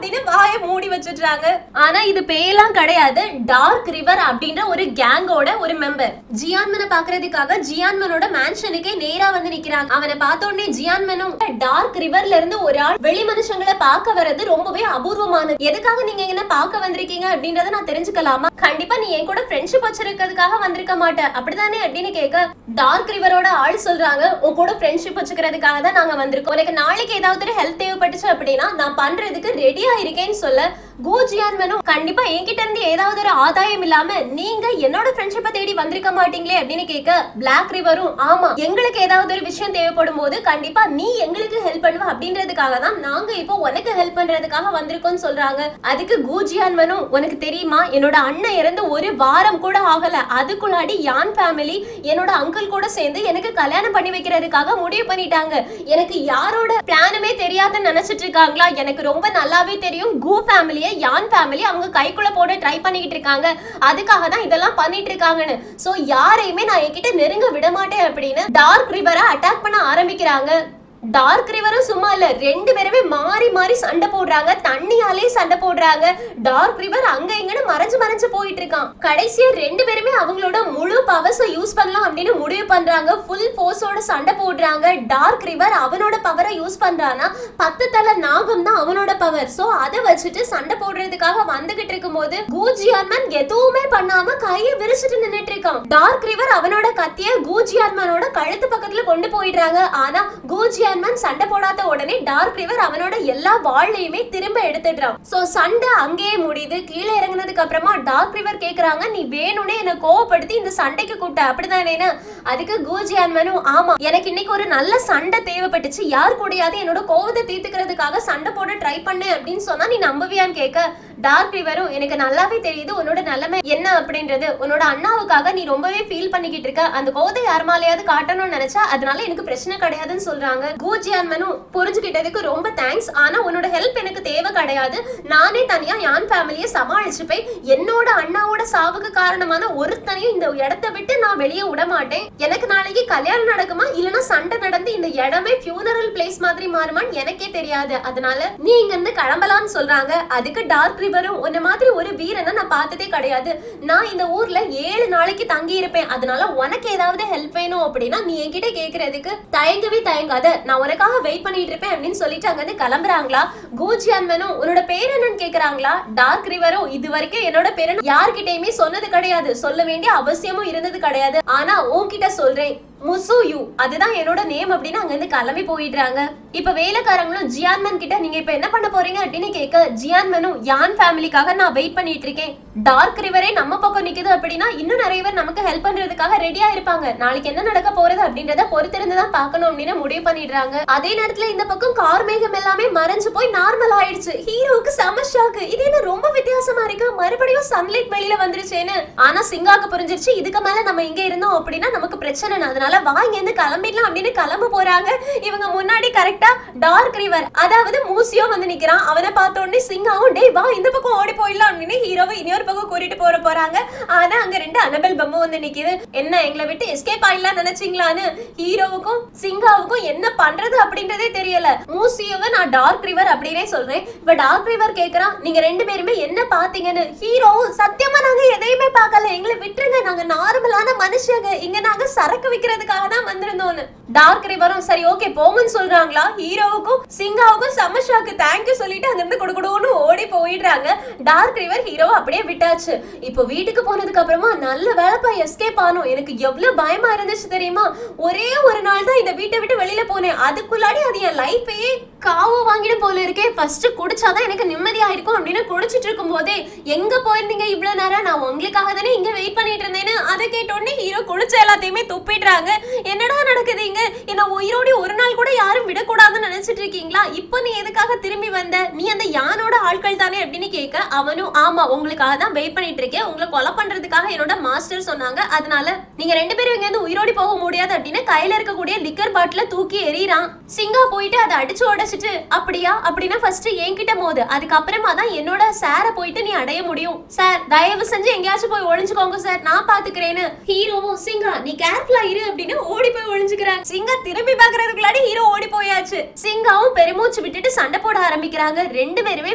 வாயை மூடி வச்சிடுறாங்க. ஆனா இது பேயெல்லாம் கிடையாது, டார்க் ரிவர் அப்படின்ற ஒரு கேங்கோட ஒரு மெம்பர். ஜியான்மனை பாக்குறதுக்காக ஜியான்மனோட மேன்ஷனுக்கே நேரா வந்து நிக்கிறாங்க. அவனை பார்த்த உடனே ஜியான்மனும் டார்க் ரிவர்ல இருந்து ஒரு ஆள் வெளி மனுஷங்களை பார்க்க வர்றது ரொம்பவே அபூர்வமானது, எதுக்காக நீங்க என்ன பார்க்க வந்திருக்கீங்க அப்படின்றத நான் தெரிஞ்சுக்கலாமா? கண்டிப்பா நீ என் கூட ஃப்ரெண்ட்ஷிப் வச்சிருக்கிறதுக்காக வந்திருக்க மாட்ட அப்படிதானே அப்படின்னு கேட்க டார்க் ரிவரோட ஆள் சொல்றாங்க, உன் கூட ஃப்ரெண்ட்ஷிப் வச்சுக்கிறதுக்காக தான் நாங்க வந்திருக்கோம். எனக்கு நாளைக்கு ஏதாவது ஒரு ஹெல்ப் தேவைப்பட்டுச்சு அப்படின்னா நான் பண்றதுக்கு ரெடியா இருக்கேன்னு சொல்ல கு ஜியான்மனும் கண்டிப்பா என்கிட்ட இருந்து ஏதாவது ஒரு ஆதாயம் இல்லாம நீங்க என்னோட ஃப்ரெண்ட்ஷிப்பை தேடி வந்திருக்க மாட்டீங்களே அப்படின்னு கேட்க பிளாக் ரிவரும் ஆமா எங்களுக்கு ஏதாவது ஒரு விஷயம் தேவைப்படும் போது கண்டிப்பா நீ எங்களுக்கு ஹெல்ப் பண்ணுவ அப்படின்றதுக்காக தான் நாங்க இப்போ உனக்கு ஹெல்ப் பண்றதுக்காக வந்திருக்கோம்னு சொல்றாங்க. அதுக்கு கு ஜியான்மனும் உனக்கு தெரியுமா என்னோட அண்ணன் இறந்து ஒரு வாரம் கூட ஆகல, அதுக்குள்ளாடி யான் ஃபேமிலி என்னோட அங்கிள் கூட சேர்ந்து எனக்கு கல்யாணம் பண்ணி வைக்கிறதுக்காக முடிவு பண்ணிட்டாங்க. எனக்கு யாரோட பிளானுமே தெரியாதுன்னு நினைச்சிட்டு இருக்காங்களா? எனக்கு ரொம்ப நல்லாவே தெரியும் கு ஃபேமிலியை யான் ஃபேமிலி அவங்க கைக்குள்ள போட ட்ரை பண்ணிக்கிட்டு இருக்காங்க, அதுக்காக தான் இதெல்லாம் பண்ணிட்டு இருக்காங்கன்னு. சோ யாரையுமே நான் என்கிட்ட நெருங்க விட மாட்டேன் அப்படின்னு டார்க் ரிவரை அட்டாக் பண்ண ஆரம்பிக்கிறாங்க. டார்க் ரிவரும் சும்மா இல்ல, ரெண்டு பேருமே மாறி மாறி சண்டை போடுறாங்க, தண்ணியாலே சண்டை போடுறாங்க. டார்க் ரிவர் அங்க இங்கன்னு மறைஞ்சு போயிட்டு இருக்கான். கடைசியா ரெண்டு பேருமே அவங்களோட முழு பவர்ஸை யூஸ் பண்ணலாம் அப்படின்னு முடிவு பண்றாங்க. ஃபுல் ஃபோர்ஸோட சண்டை போடுறாங்க. டார்க் ரிவர் அவனோட பவரை யூஸ் பண்றானா 10 தலை நாகம் தான் அவனோட பவர். சோ அதை வச்சுட்டு சண்டை போடுறதுக்காக வந்துகிட்டு இருக்கும் போது கு ஜியான்மன் எதுவுமே பண்ணாம கையை விரிச்சிட்டு நின்னுட்டு இருக்கான். டார்க் ரிவர் அவனோட கத்திய கு ஜியான்மனோட கழுத்து பக்கத்துல கொண்டு போயிடுறாங்க. ஆனா கு சண்டை போடாத உடனே டார்க் ரிவர் அவனோட எல்லா வாள்லையுமே திரும்ப எடுத்துடுறான். சோ சண்டை அங்கேயே முடியுது. கீழே இறங்குனதுக்கு அப்புறமா டார்க் ரிவர் கேக்குறாங்க, நீ வேணும்னே என்ன கோவப்படுத்தி இந்த சண்டைக்கு கூட்ட அப்படிதானே? அதுக்கு கு ஜியான்மனும் ஆமா எனக்கு இன்னைக்கு ஒரு நல்ல சண்டை தேவைப்பட்டுச்சு, யார் கூடயாவது என்னோட கோவத்தை தீர்த்துக்கிறதுக்காக சண்டை போட ட்ரை பண்ணு அப்படின்னு சொன்னா நீ நம்புவியான்னு கேட்க டார்க் ரிவரும் எனக்கு நல்லாவே தெரியுது உன்னோட நிலைமை என்ன அப்படின்றது, உன்னோட அண்ணாவுக்காக நீ ரொம்பவே ஃபீல் பண்ணிக்கிட்டு இருக்க, அந்த கோவத்தை யார் மேலயாவது காட்டணும்னு நினைச்சா அதனால எனக்கு பிரச்சனை கிடையாதுன்னு சொல்றாங்க. கு ஜியான்மனும் புரிஞ்சுக்கிட்டதுக்கு ரொம்ப தேங்க்ஸ், ஆனா உன்னோட ஹெல்ப் எனக்கு தேவை கிடையாது, நானே தனியா யான் ஃபேமிலியை சமாளிச்சு போய் என்னோட அண்ணாவோட சாவுக்கு காரணமான ஒருத்தனையும் இந்த இடத்தை விட்டு நான் வெளியே விட மாட்டேன். எனக்கு நாளைக்கு கல்யாணம் நடக்குமா இல்லனா சண்டை நடந்து இந்த இடமே ஃபியூனரல் பிளேஸ் மாதிரி மாறுமான்னு எனக்கே தெரியாது, அதனால நீ இங்க இருந்து கிளம்பலாம்னு சொல்றாங்க. அதுக்கு டார்க் ரிவரும் உன்ன மாதிரி ஒரு வீரனை நான் பார்த்ததே கிடையாது, நான் இந்த ஊர்ல 7 நாளைக்கு தங்கி இருப்பேன், அதனால உனக்கு ஏதாவது ஹெல்ப் வேணும் அப்படின்னா நீ என்கிட்ட கேக்குறதுக்கு தயங்கவே தயங்காத, நான் உனக்காக வெயிட் பண்ணிட்டு இருப்பேன் அப்படின்னு சொல்லிட்டு அங்க இருந்து கிளம்புறாங்களா. கு ஜியான்மனும் உன்னோட பேர் என்னன்னு கேக்குறாங்களா. டார்க் ரிவரும் இது வரைக்கும் என்னோட பேரு யார்கிட்டயுமே சொன்னது கிடையாது, சொல்ல வேண்டிய அவசியமும் இருந்தது கிடையாது, ஆனா உன்கிட்ட சொல்றேன் முசுயு அதுதான் என்னோட நேம் அப்படின்னு அங்க இருந்து கிளம்பி போயிடுறாங்க. இப்ப வேலைக்காரங்களும் ஜியான்மன் கிட்ட நீங்க இப்ப என்ன பண்ண போறீங்க அப்படின்னு கேட்க ஜியான்மனும் யான் ஃபேமிலிக்காக நான் வெயிட் பண்ணிட்டு இருக்கேன், டார்க் ரிவரே நம்ம பக்கம் நிக்குது அப்படின்னா இன்னும் நிறைய பேர் நமக்கு ஹெல்ப் பண்றதுக்காக ரெடியா இருப்பாங்க, நாளைக்கு என்ன நடக்க போறது அப்படின்றத பொறுத்திருந்துதான் பார்க்கணும் அப்படின்னு முடிவு பண்ணிடுறாங்க. அதே நேரத்துல இந்த பக்கம் கார்மேகம் எல்லாமே மறைஞ்சு போய் நார்மல் ஆயிடுச்சு. ஹீரோவுக்கு செம ஷாக், இது என்ன ரொம்ப வித்தியாசமா இருக்கு, மறுபடியும் சன்லைட் வெளியில வந்துருச்சேன்னு. ஆனா சிங்காக்கு புரிஞ்சிருச்சு இதுக்கு மேல நம்ம இங்க இருந்தோம் அப்படின்னா நமக்கு பிரச்சனை, அதனால வா இங்க இருந்து கிளம்பிடலாம் அப்படின்னு கிளம்ப போறாங்க. இவங்க முன்னாடி கரெக்டா டார்க் ரிவர் அதாவது மூசியோ வந்து நிக்கிறான். அவனை பார்த்த உடனே சிங்காவும் டேய் வா இந்த பக்கம் ஓடி போயிடலாம் அப்படின்னு ஹீரோவை இன்னொரு பக்கம் கூட்டிட்டு போறாங்க. ஆனா அங்க 2 அனபெல் பொம்மை வந்து நிக்குது. என்ன எங்களை விட்டு எஸ்கேப் ஆயிடலாம் நினைச்சீங்களான்னு ஹீரோவுக்கும் சிங்காவுக்கும் என்ன பண்றது அப்படின்றதே தெரியல. மூசியோவை நான் டார்க் ரிவர் அப்படின்னே சொல்றேன். இப்ப டார்க் ரிவர் கேக்குறான் நீங்க 2 பேருமே என்ன பாத்தீங்கன்னு. ஹீரோவும் சத்தியமா நாங்க எதையுமே பார்க்கல, எங்களை விட்டுருங்க, நாங்க நார்மலான மனுஷங்க, இங்க நாங்க சரக்கு விக்கிறதுக்காக தான் வந்திருந்தோம்னு. டார்க் ரிவரும் சரி ஓகே போங்கன்னு சொல்றாங்களா. ஹீரோவுக்கும் சிங்காவுக்கும் செம ஷாக், தேங்க்யூ சொல்லிட்டு அங்க இருந்து குடுகுடுன்னு ஓடி போயிடுறாங்க. டார்க் ரிவர் ஹீரோவை அப்படியே விட்டாச்சு. இப்போ வீட்டுக்கு போனதுக்கு அப்புறமா நல்ல வேலைப்பா எஸ்கேப் ஆனோம், எனக்கு எவ்வளவு பயமா இருந்துச்சு தெரியுமா, ஒரே ஒரு நாள் தான் இந்த வீட்டை விட்டு வெளியில போனேன், அதுக்குள்ளாடி அது என் லைஃபையே காவோ வாங்கிட்டு போல இருக்கே, ஃபர்ஸ்ட் குடிச்சாதான் எனக்கு நிம்மதியா இருக்கும் அப்படின்னு குடிச்சிட்டு இருக்கும் போதே எங்க போயிருந்தீங்க இவ்வளவு நேரம், நான் உங்களுக்காக தானே இங்க வெயிட் பண்ணிட்டு இருந்தேன்னு. அதை கேட்டோடனே ஹீரோ குடிச்ச எல்லாத்தையுமே துப்பிடுறாங்க. என்னடா நடக்குது இங்க, என்ன உயிரோடி ஒரு நாள் கூட யாரும் விடக்கூடாதுன்னு நினைச்சிட்டு இருக்கீங்களா, இப்போ நீ எதுக்காக திரும்பி வந்த, நீ அந்த யானோட ஆட்கள் தானே அப்படின்னு கேட்க அவனும் ஆமா உங்களுக்காக தான் வெயிட் பண்ணிட்டு இருக்கேன், உங்களை கொலை பண்றதுக்காக என்னோட மாஸ்டர் சொன்னாங்க, அதனால நீங்க 2 பேரும் இங்க இருந்து உயிரோடி போக முடியாது அப்படின்னு கையில இருக்கக்கூடிய லிக்கர் பாட்டில தூக்கி எறிறான். சிங்கா போயிட்டு அதை அடிச்சு உடைச்சிட்டு அப்படியா அப்படின்னா ஃபர்ஸ்ட் என்கிட்ட மோது, அதுக்கப்புறமா தான் என்னோட சாரை போயிட்டு நீ அடைய முடியும், சார் தயவு செஞ்சு எங்கேயாச்சும் போய் ஒளிஞ்சுக்கோங்க சார் நான் பாத்துக்கிறேன்னு. ஹீரோவும் சிங்கா நீ கேர்ஃபுல்லா இரு அப்படின்னு ஓடி போய் ஒளிஞ்சுக்கிறாங்க. சிங்கா திரும்பி பாக்குறதுக்குள்ளாடி ஹீரோ ஓடி போயாச்சு. சிங்காவும் பெருமூச்சு விட்டுட்டு சண்டை போட ஆரம்பிக்கிறாங்க. 2 பேருமே வாழ்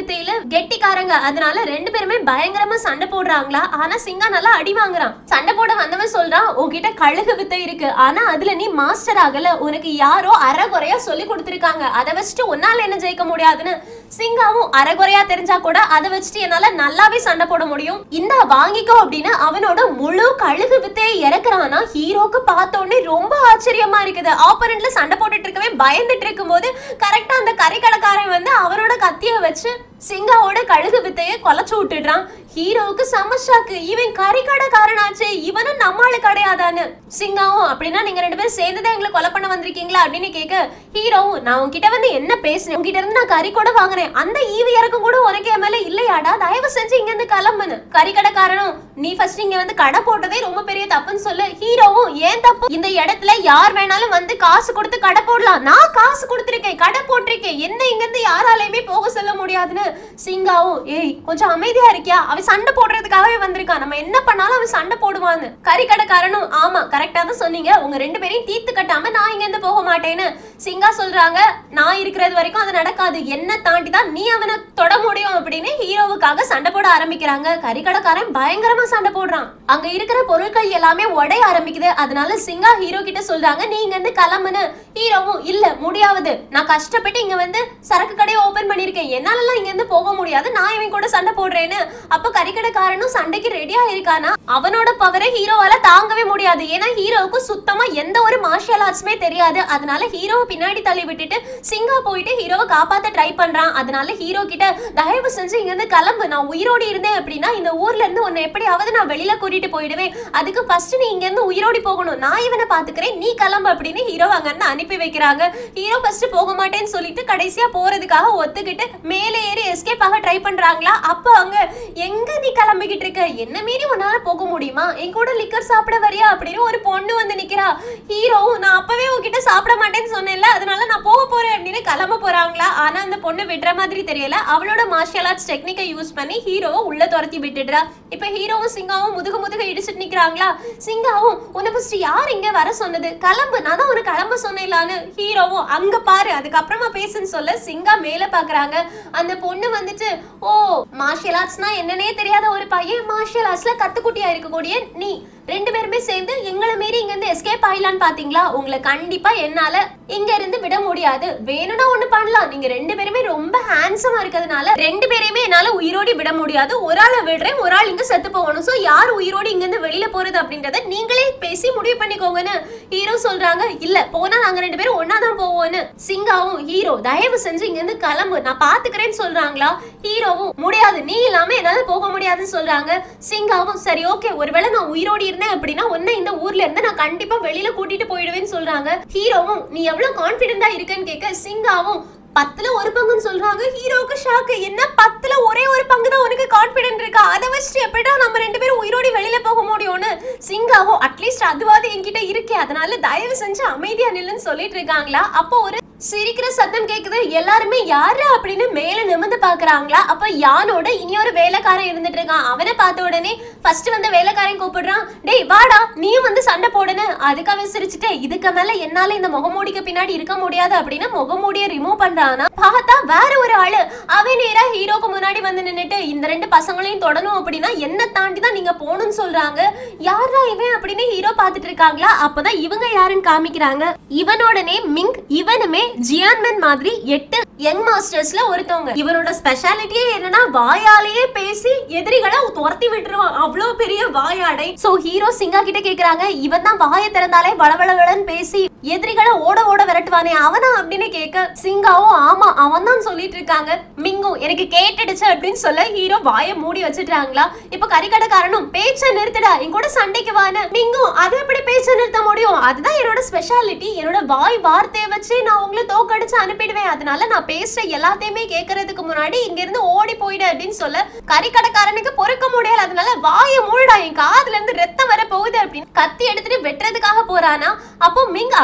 வித்தையில கெட்டிக்காரங்க, அதனால ரெண்டு பேருமே பயங்கரமா சண்டை போடுறாங்களா. ஆனா சிங்கா நல்லா அடி வாங்குறான். சண்டை போட வந்தவன் சொல்றான், உன்கிட்ட கழுகு வித்தை இருக்கு, ஆனா அதுல நீ மாஸ்டர் ஆகல, உனக்கு யாரோ அரைகுறையா சொல்லி கொடுத்திருக்காங்க, அதை வச்சுட்டு உன்னால என்ன ஜெயிக்க முடியாதுன்னு. சிங்காவும் அரைகுறையா தெரிஞ்சா கூட அதை வச்சுட்டு என்னால நல்லாவே சண்டை போட முடியும், இந்த வாங்கிக்கோ அப்படின்னு அவனோட முழு கழுகு வித்தையை இறக்குறானா. ஹீரோக்கு பார்த்த உடனே ரொம்ப ஆச்சரியமா இருக்குது. ஆப்போனன்ட்ல சண்டை போட்டுட்டு இருக்கவே பயந்துட்டு இருக்கும்போது கரெக்டா அந்த கறிக்கடைக்காரன் வந்து அவனோட கத்திய வச்சு சிங்காவோட கழுகு வித்தையை கொலைச்சு விட்டுடுறான். ஹீரோவுக்கு சமஷாக்கு, இவன் கறிக்கடைக்காரனாச்சு, இவனும் நம்மாளு கிடையாதான்னு. சிங்காவும், அப்படின்னா நீங்க ரெண்டு பேரும் சேர்ந்துதான் எங்களை கொலை பண்ண வந்திருக்கீங்களா அப்படின்னு கேட்க, ஹீரோவும், நான் உன்கிட்ட வந்து என்ன பேசுறேன், உன்கிட்ட இருந்து நான் கறி கூட வாங்குறேன், அந்த ஈவி இறக்கம் கூட உனக்கு என் மேல இல்லையாடா, தயவு செஞ்சு இங்க இருந்து கிளம்புன்னு. கறிக்கடைக்காரனும், நீ ஃபர்ஸ்ட் இங்க வந்து கடை போட்டதே ரொம்ப பெரிய தப்புன்னு சொல்லு. ஹீரோவும், ஏன் தப்பு, இந்த இடத்துல யார் வேணாலும் வந்து காசு கொடுத்து கடை போடலாம், நான் காசு கொடுத்திருக்கேன், கடை போட்டிருக்கேன், என்ன இங்க இருந்து யாராலையுமே போக சொல்ல முடியாதுன்னு. சிங்காவும், ஏய் கொஞ்சம் அமைதியா இருக்கியா, அவன் சண்டை போடுறதுக்காகவே வந்திருக்கான், நம்ம என்ன பண்ணாலும் அவன் சண்டை போடுவான்னு. கறிக்கடைக்காரனும், ஆமா கரெக்டா தான் சொன்னீங்க, உங்க ரெண்டு பேரையும் தீர்த்து கட்டாம நான் இங்க இருந்து போக மாட்டேன்னு. சிங்கா சொல்றாங்க, நான் இருக்கிறது வரைக்கும் அது நடக்காது, என்ன தாண்டி தான் நீ அவனை தொட முடியும் அப்படின்னு ஹீரோவுக்காக சண்டை போட ஆரம்பிக்கிறாங்க. கறிக்கடைக்காரன் பயங்கரமா சண்டை போடுறான். அங்க இருக்கிற பொருட்கள் எல்லாமே உடைய ஆரம்பிக்குது. அதனால சிங்கா ஹீரோ கிட்ட சொல்றாங்க, நீ இங்க இருந்து கிளம்புன்னு. ஹீரோவும், இல்ல முடியாது, நான் கஷ்டப்பட்டு இங்க வந்து சரக்கு கடையை ஓபன் பண்ணிருக்கேன், என்னால இங்க இருந்து போக முடியாது, நான் இவன் கூட சண்டை போடுறேன்னு. அப்ப கறிக்கடைக்காரனும் சண்டைக்கு ரெடியா இருக்கானா. அவனோட பவரை ஹீரோவால தாங்கவே முடியாது, ஏன்னா ஹீரோவுக்கு சுத்தமா எந்த ஒரு மார்ஷியல் ஆர்ட்ஸ்மே தெரியாது. அதனால ஹீரோவை பின்னாடி தள்ளி விட்டுட்டு சிங்கா போயிட்டு ஹீரோவை காப்பாத்த ட்ரை பண்றான். அதனால ஹீரோ கிட்ட, தயவு செஞ்சு இங்க இருந்து கிளம்பு, நான் உயிரோடி இருந்தேன் அப்படின்னா இந்த ஊர்ல இருந்து உன்னை எப்படியாவது நான் வெளியில கூட்டிட்டு போயிடுவேன், அதுக்கு ஃபர்ஸ்ட் நீ இங்க இருந்து உயிரோடி போகணும், நான் இவனை பாத்துக்கிறேன், நீ கிளம்பு அப்படின்னு ஹீரோ அங்க இருந்து அனுப்பி வைக்கிறாங்க. ஹீரோ ஃபர்ஸ்ட் போக மாட்டேன்னு சொல்லிட்டு கடைசியா போறதுக்காக ஒத்துக்கிட்டு மேலே ஏறி எஸ்கேப் ஆக ட்ரை பண்றாங்களா. அப்ப அங்க, எங்க நீ கிளம்பிக்கிட்டு இருக்க, என்ன மீறி உன்னால போக முடியுமா, என் கூட லிக்கர் சாப்பிட வரியா அப்படின்னு ஒரு பொண்ணு வந்து நிக்கிறா. ஹீரோவும், நான் அப்பவே உன்கிட்ட சாப்பிட மாட்டேன்னு சொன்னேன்ல, அதனால நான் போக போறேன் அப்படின்னு கிளம்ப போறாங்களா. ஆனா அந்த பொண்ணு விடுற மாதிரி தெரியல. அவளோட மார்ஷியல் ஆர்ட்ஸ் டெக்னிக்கை யூஸ் பண்ணி ஹீரோவை உள்ள துரத்தி விட்டுடுறா. இப்ப ஹீரோவும் சிங்காவும் முதுக இடிச்சிட்டு நிக்கிறாங்களா. சிங்காவும், உன்னை ஃபர்ஸ்ட் யார் இங்க வர சொன்னது, கிளம்பு, நான் தான் உனக்கு கிளம்ப சொன்னேன்லான்னு. ஹீரோவும், அங்க பாரு, அதுக்கப்புறமா பேசுன்னு சொல்ல சிங்கா மேல பாக்குறாங்க. அந்த பொண்ணு வந்துட்டு, ஓ மார்ஷியல் ஆர்ட்ஸ்னா என்னன்னே தெரியாத ஒரு பையன் மார்ஷியல் ஆர்ட்ஸ்ல கத்துக்குட்டியா இருக்கக்கூடிய நீ ரெண்டு பேருமே சேர்ந்து எங்களை மீறி இங்க இருந்து எஸ்கேப் ஆயிலான்னு பாத்தீங்களா, உங்களை கண்டிப்பா என்னால இங்க இருந்து விட முடியாது, வேணும்னா ஒண்ணு பண்ணலாம், நீங்க ரெண்டு பேருமே ரொம்ப ஹேண்ட்ஸமா இருக்கிறதுனால ரெண்டு பேரையுமே என்னால உயிரோடி விட முடியாது, ஒரு ஆளை விடுறேன், ஒரு ஆள் இங்க செத்து போகணும், சோ யார் உயிரோடி இங்க இருந்து வெளியில போறது அப்படின்றத நீங்களே பேசி முடிவு பண்ணிக்கோங்கன்னு ஹீரோ சொல்றாங்க. இல்ல போனா நாங்க ரெண்டு பேரும் ஒன்னாதான் போவோம்னு. சிங்காவும், ஹீரோ தயவு செஞ்சு இங்க இருந்து கிளம்பு, நான் பாத்துக்கிறேன்னு சொல்றாங்களா. ஹீரோவும், முடியாது, நீ இல்லாம என்னால போக முடியாதுன்னு சொல்றாங்க. சிங்காவும், சரி ஓகே, ஒருவேளை நான் உயிரோடி அப்படின்னா உன்னை இந்த ஊர்ல இருந்து நான் கண்டிப்பா வெளியில கூட்டிட்டு போயிடுவேன்னு சொல்றாங்க. ஹீரோவும், நீ எவ்வளவு கான்பிடென்டா இருக்கன்னு கேட்க சிங்காவும், 10ல 1 பங்குன்னு சொல்றாங்க. ஹீரோக்கு ஷாக்கு, என்ன 10ல ஒரே ஒரு பங்கு தான் உனக்கு கான்பிடென்ட் இருக்கா, அதை வச்சுட்டு எப்படா நம்ம ரெண்டு பேரும் உயிரோடி வெளியில போக முடியும்னு. சிங்காவும், அட்லீஸ்ட் அதுவாது என்கிட்ட இருக்கே, அதனால தயவு செஞ்சு அமைதியா நில்லுன்னு சொல்லிட்டு இருக்காங்களா. அப்போ ஒரு சிரிக்கிற சத்தம் கேக்குது. எல்லாருமே யாரு அப்படின்னு மேல நிமிர்ந்து பாக்குறாங்களா. அப்ப யானோட இனியொரு வேலைக்காரன் இருந்துட்டு இருக்கான். அவனை பார்த்த உடனே ஃபர்ஸ்ட் வந்து வேலைக்காரன் கூப்பிடுறான், டேய் வாடா நீயும் வந்து சண்டை போடுன்னு. அதுக்கு அவன் சிரிச்சுட்டு, இதுக்கு மேல என்னால இந்த முகமூடிக்கு பின்னாடி இருக்க முடியாது அப்படின்னு முகமூடியை ரிமூவ் பண்றானா. பார்த்தா வேற ஒரு ஆளு. அவன் நேரா ஹீரோக்கு முன்னாடி வந்து நின்னுட்டு, இந்த ரெண்டு பசங்களையும் தொடணும் அப்படின்னா என்ன தாண்டி தான் நீங்க போகணும்னு சொல்றாங்க. யாரா இவன் அப்படின்னு ஹீரோ பாத்துட்டு இருக்காங்களா. அப்பதான் இவங்க யாருன்னு காமிக்கிறாங்க. இவனோட நேம் மிங். இவனுமே ஜியான்மன் மாதிரி 8 யங் மாஸ்டர்ஸ்ல ஒருத்தவங்க. இவனோட ஸ்பெஷாலிட்டியே என்னன்னா வாயாலேயே பேசி எதிரிகளை துரத்தி விட்டுருவான், அவ்வளவு பெரிய வாயாடை. சோ ஹீரோ சிங்கா கிட்ட கேக்குறாங்க, இவன் தான் வாயை திறந்தாலே வளவளவளன்னு பேசி எதிரிகளை ஓட ஓட விரட்டுவானே அவனா அப்படின்னு கேட்க, சிங்காவும் ஆமா அவன் தான் சொல்லிட்டு இருக்காங்க. மிங்கும் எனக்கு கேட்டுடுச்சு அப்படின்னு சொல்ல ஹீரோ வாயை மூடி வச்சுட்டாங்களா. இப்ப கறிக்கடைக்காரனும், பேச்ச நிறுத்துடா என் கூட சண்டைக்கு வான்னு. மிங்கும், அது எப்படி பேச்ச நிறுத்த முடியும், அதுதான் என்னோட ஸ்பெஷாலிட்டி, என்னோட வாய் வார்த்தையை வச்சு நான் உங்களை தோக்கடிச்சு அனுப்பிடுவேன், அதனால நான் பேசுற எல்லாத்தையுமே கேட்கறதுக்கு முன்னாடி இங்க இருந்து ஓடி போயிடு அப்படின்னு சொல்ல கறிக்கடைக்காரனுக்கு பொறுக்க முடியல. அதனால வாயை மூடுடா, என் காதுல இருந்து ரத்தம் வர போகுது அப்படின்னு கத்தி எடுத்துட்டு வெட்டுறதுக்காக போறானா. அப்போ மிங்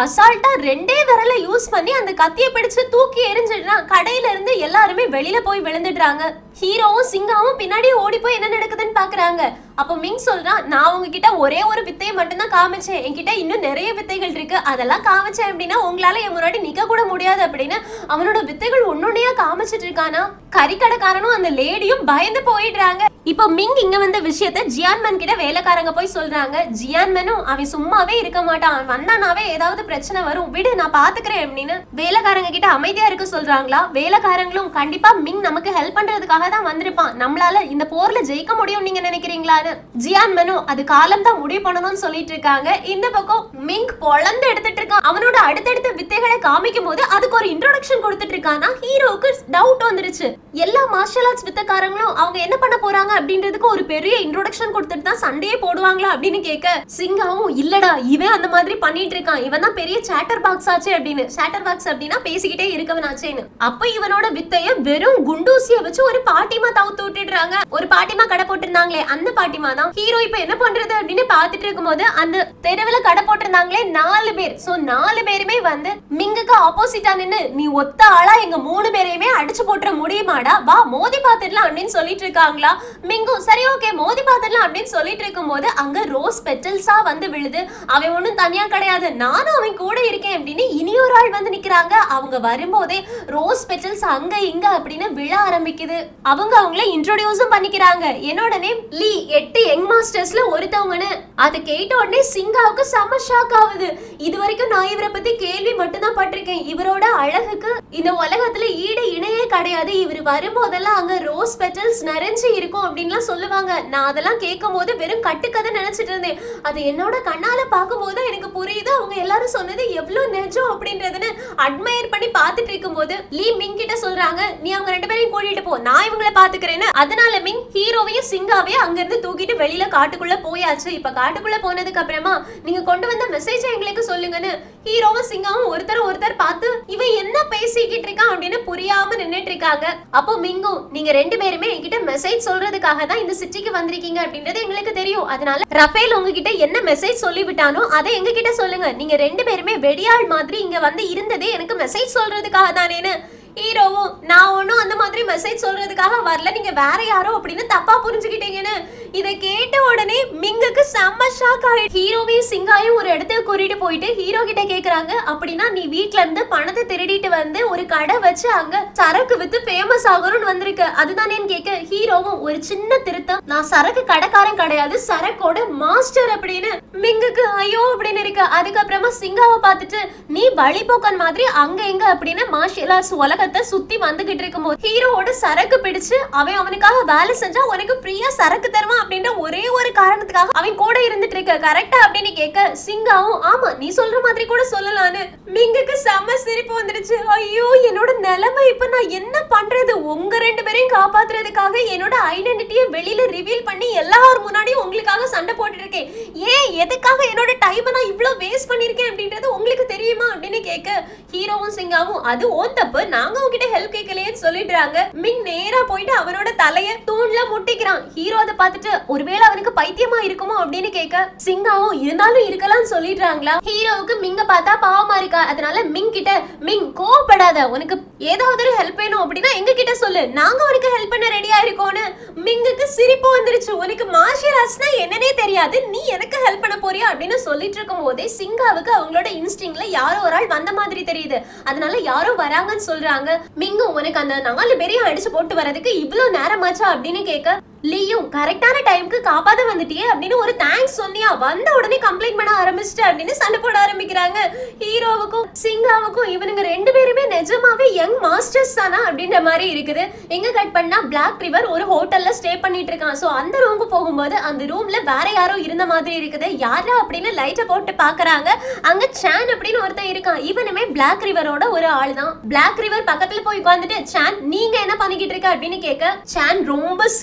அசால்ட்டா 2 விரலை யூஸ் பண்ணி அந்த கத்தியை பிடிச்சு தூக்கி எரிஞ்சிடுறான். கடையில இருந்து எல்லாருமே வெளியில போய் விழுந்துடுறாங்க. ஹீரோவும் சிங்காவும் பின்னாடி ஓடி போய் என்ன நடக்குதுன்னு பாக்குறாங்க. அப்ப மிங் சொல்றான், நான் உங்ககிட்ட ஒரே ஒரு வித்தையை மட்டும் தான் காமிச்சேன், என்கிட்ட இன்னும் நிறைய வித்தைகள் இருக்கு, அதெல்லாம் காமிச்சேன் அப்படின்னா உங்களால என் முன்னாடி நிக்க கூட முடியாது அப்படின்னு அவனோட வித்தைகள் ஒன்னொன்னையா காமிச்சிட்டு இருக்கானா. கறிக்கடைக்காரனும் அந்த லேடியும் பயந்து போயிடுறாங்க. இப்ப மிங் இங்க வந்த விஷயத்த ஜியான்மன் கிட்ட வேலைக்காரங்க போய் சொல்றாங்க. ஜியான்மனும் அவன் சும்மாவே இருக்க மாட்டான், அவன் வந்தானாவே ஏதாவது பிரச்சனை வரும், விடு நான் பாத்துக்கிறேன் அப்படின்னு வேலைக்காரங்க கிட்ட அமைதியா இருக்க சொல்றாங்களா. வேலைக்காரங்களும் கண்டிப்பா மிங் நமக்கு ஹெல்ப் பண்றதுக்காக தான் வந்திருப்பான், நம்மளால இந்த போர்ல ஜெயிக்க முடியும் நீங்க நினைக்கிறீங்களான்னு ஜியான்மனு அது காலம் தான் முடிவு பண்ணணும்னு சொல்லிட்டு இருக்காங்க. இந்த பக்கம் மிங் பொழந்து எடுத்துட்டு இருக்கான். அவனோட அடுத்தடுத்த வித்தைகளை காமிக்கும் போது அதுக்கு ஒரு இன்ட்ரோடக்ஷன் கொடுத்துட்டு இருக்கானா. ஹீரோவுக்கு டவுட் வந்துருச்சு, எல்லா மார்ஷல் ஆர்ட்ஸ் வித்தக்காரங்களும் அவங்க என்ன பண்ண போறாங்க அப்படின்றதுக்கு ஒரு பெரிய இன்ட்ரோடக்ஷன் கொடுத்துட்டு தான் சண்டையே போடுவாங்களா அப்படின்னு கேட்க சிங்காவும் இல்லடா இவன் அந்த மாதிரி பண்ணிட்டு இருக்கான், இவன் தான் பெரிய சேட்டர் பாக்ஸ் ஆச்சு அப்படின்னு. சேட்டர் பாக்ஸ் அப்படின்னா பேசிக்கிட்டே இருக்கவனாச்சேன்னு. அப்ப இவனோட வித்தைய வெறும் குண்டூசிய வச்சு ஒரு பாட்டிமா தவுத்து விட்டுடுறாங்க. ஒரு பாட்டிமா கடை போட்டிருந்தாங்களே அந்த பாட்டிமா தான். ஹீரோ இப்ப என்ன பண்றது அப்படின்னு பாத்துட்டு இருக்கும்போது அந்த தெருவுல கடை போட்டிருந்தாங்களே 4 பேர். சோ 4 பேருமே வந்து மிங்குக்கு ஆப்போசிட்டா நின்னு நீ ஒத்த ஆளா எங்க 3 பேரையுமே அடிச்சு போட்டுற முடியுமாடா, வா மோதி பாத்துடலாம் அப்படின்னு சொல்லிட்டு இருக்காங்களா. மிங்கும் சரி ஓகே மோதி பாத்துடலாம் அப்படின்னு சொல்லிட்டு இருக்கும் போது அங்க ரோஸ் பெட்டல்ஸா வந்து விழுது. அவன் ஒண்ணும் தனியா கிடையாது, நானும் அவன் கூட இருக்கேன் அப்படின்னு இனியொரு ஆள் வந்து நிக்கிறாங்க. அவங்க வரும்போதே ரோஸ் பெட்டல்ஸ் அங்க இங்க அப்படின்னு விழ ஆரம்பிக்குது. அவங்க அவங்கள இன்ட்ரோடியூஸும் பண்ணிக்கிறாங்க. என்னோட நேம் லீ, 8 யங் மாஸ்டர்ஸ்ல ஒருத்தவங்கன்னு. அதை கேட்ட உடனே சிங்காவுக்கு செம ஷாக் ஆகுது. இது வரைக்கும் நான் இவரை பத்தி கேள்வி மட்டும் தான் பட்டிருக்கேன், இவரோட அழகுக்கு இந்த உலகத்துல ஈடு இணையே கிடையாது, இவர் வரும்போதெல்லாம் அங்க ரோஸ் பெட்டல்ஸ் நிறைஞ்சு இருக்கும் அப்படின்லாம் சொல்லுவாங்க. நான் அதெல்லாம் கேட்கும் போது வெறும் கட்டுக்கதை நினைச்சிட்டு இருந்தேன், அது என்னோட கண்ணால பார்க்கும் போது எனக்கு புரியுது அவங்க எல்லாரும் சொன்னது எவ்வளவு நிஜம் அப்படின்றதுன்னு அட்மையர் பண்ணி பார்த்துட்டு இருக்கும் போது லீ மிங் கிட்ட சொல்றாங்க, நீ அவங்க 2 பேரையும் கூட்டிட்டு போ, நான் இவங்களை பாத்துக்கிறேன்னு. அதனால மிங் ஹீரோவையும் சிங்காவையும் அங்க இருந்து தூக்கிட்டு வெளியில காட்டுக்குள்ள போயாச்சு. இப்ப காட்டுக்குள்ள போனதுக்கு அப்புறமா நீங்க கொண்டு வந்த மெசேஜ் எங்களுக்கு சொல்லுங்கன்னு ஹீரோவும் சிங்காவும் ஒருத்தர் பார்த்து இவன் என்ன பேசிக்கிட்டு இருக்கான் அப்படின்னு புரியாம நின்னுட்டு இருக்காங்க. அப்போ மிங்கும் நீங்க 2 பேருமே என்கிட்ட மெசேஜ் சொல்றதுக்காக தான் இந்த சிட்டிக்கு வந்திருக்கீங்க அப்படின்றது எங்களுக்கு தெரியும், அதனால ரஃபேல் உங்ககிட்ட என்ன மெசேஜ் சொல்லி விட்டானோ அதை எங்க கிட்ட சொல்லுங்க, நீங்க 2 பேருமே வெடியாள் மாதிரி இங்க வந்து இருந்ததே எனக்கு மெசேஜ் சொல்றதுக்காக தானேன்னு. ஹீரோவும் நான் ஒன்னும் அந்த மாதிரி மெசேஜ் சொல்றதுக்காக வரல, நீங்க வேற யாரோ அப்படின்னு தப்பா புரிஞ்சுக்கிட்டீங்கன்னு. இதை கேட்ட உடனே மிங்குக்கு செம்ம ஷாக் ஆயிடுச்சு. ஹீரோவையும் சிங்காயும் ஒரு இடத்துக்கு கூட்டிட்டு போயிட்டு ஹீரோ கிட்ட கேக்குறாங்க, அப்படின்னா நீ வீட்ல இருந்து பணத்தை திருடிட்டு வந்து ஒரு கடை வச்சு அங்க சரக்கு வித்து ஃபேமஸ் ஆகணும்னு வந்திருக்க அதுதானேன்னு கேட்க ஹீரோவும் ஒரு சின்ன திருத்தம், நான் சரக்கு கடைக்காரன் கிடையாது, சரக்கோட மாஸ்டர் அப்படின்னு. மிங்குக்கு ஐயோ அப்படின்னு இருக்கு. அதுக்கப்புறமா சிங்காவை பார்த்துட்டு நீ வழிபோக்கன் மாதிரி அங்க எங்க அப்படின்னு மார்ஷல் ஆர்ட்ஸ் உலகத்தை சுத்தி வந்துகிட்டு இருக்கும் போது ஹீரோவோட சரக்கு பிடிச்சு அவனுக்காக வேலை செஞ்சா உனக்கு ஃப்ரீயா சரக்கு தருவான் அப்படின்ற ஒரே ஒரு காரணத்துக்காக அவன் கூட இருந்துட்டு இருக்க கரெக்டா அப்படின்னு கேட்க சிங்காவும் ஆமா நீ சொல்ற மாதிரி கூட சொல்லலான்னு. மிங்குக்கு செம்ம சிரிப்பு வந்துருச்சு. ஐயோ என்னோட நிலைமை இப்ப நான் என்ன பண்றது, உங்க 2 பேரையும் காப்பாத்துறதுக்காக என்னோட ஐடென்டிட்டியை வெளியில ரிவீல் பண்ணி எல்லாரும் முன்னாடியும் உங்களுக்காக சண்டை போட்டுட்டு இருக்கேன், ஏன் எதுக்காக என்னோட டைமை நான் இவ்வளவு வேஸ்ட் பண்ணிருக்கேன் அப்படின்றது உங்களுக்கு தெரியுமா அப்படின்னு கேட்க ஹீரோவும் சிங்காவும் அது ஓன் தப்பு, நாங்க உங்ககிட்ட ஹெல்ப் கேட்கலையேன்னு சொல்லிடுறாங்க. மிங் நேரா போயிட்டு அவனோட தலைய தூண்ல முட்டிக்கிறான். ஹீரோ அதை பார்த்துட்டு ஒருவேளை அவனுக்கு பைத்தியமா இருக்குமோ அப்படின்னு கேட்க சிங்காவும் இருந்தாலும் இருக்கலாம்னு சொல்லிடுறாங்களா. ஹீரோவுக்கு மிங்க பார்த்தா பாவமா இருக்கா, அதனால மிங் கிட்ட மிங் கோவப்படாத, உனக்கு ஏதாவது ஒரு ஹெல்ப் வேணும் அப்படின்னா எங்க கிட்ட சொல்லு, நாங்க உனக்கு ஹெல்ப் பண்ண ரெடியா இருக்கோம்னு. மிங்குக்கு சிரிப்பு வந்துருச்சு, உனக்கு மார்ஷல் ஆர்ட்ஸ்னா என்னன்னே தெரியாது, நீ எனக்கு ஹெல்ப் பண்ண போறியா அப்படின்னு சொல்லிட்டு இருக்கும் போதே சிங்காவுக்கு அவங்களோட இன்ஸ்டிங்ல யாரோ ஒரு ஆள் வந்த மாதிரி தெரியுது, அதனால யாரோ வராங்கன்னு சொல்றாங்க. மிங்கும் உனக்கு அந்த 4 பேரையும் அடிச்சு போட்டு வரதுக்கு இவ்வளவு நேரமாச்சா அப்படின்னு கேட்க லீயும் கரெக்டான டைம்க்கு காப்பாத வந்துட்டியே அப்படின்னு ஒரு தேங்க்ஸ் சொன்னியா, வந்த உடனே கம்ப்ளைண்ட் பண்ண ஆரம்பிச்சிட்டு அப்படின்னு சண்டை போட ஆரம்பிக்கிறாங்க. ஹீரோவுக்கும் சிங்காவுக்கும் இவனுங்க 2 பேருமே நிஜமாவே யங் மாஸ்டர்ஸ் தானா அப்படின்ற மாதிரி இருக்குது. எங்க கட் பண்ணா பிளாக் ரிவர் ஒரு ஹோட்டல்ல ஸ்டே பண்ணிட்டு இருக்கான். சோ அந்த ரூமுக்கு போகும்போது அந்த ரூம்ல வேற யாரோ இருந்த மாதிரி இருக்குது. யாரா அப்படின்னு லைட்டை போட்டு பாக்குறாங்க. அங்க சான் அப்படின்னு ஒருத்தன் இருக்கான். இவனுமே பிளாக் ரிவரோட ஒரு ஆள் தான். பிளாக் ரிவர் பக்கத்துல போய் உட்காந்துட்டு சான் நீங்க என்ன பண்ணிக்கிட்டு இருக்க அப்படின்னு கேட்க சான் ரொம்ப சீரியஸ்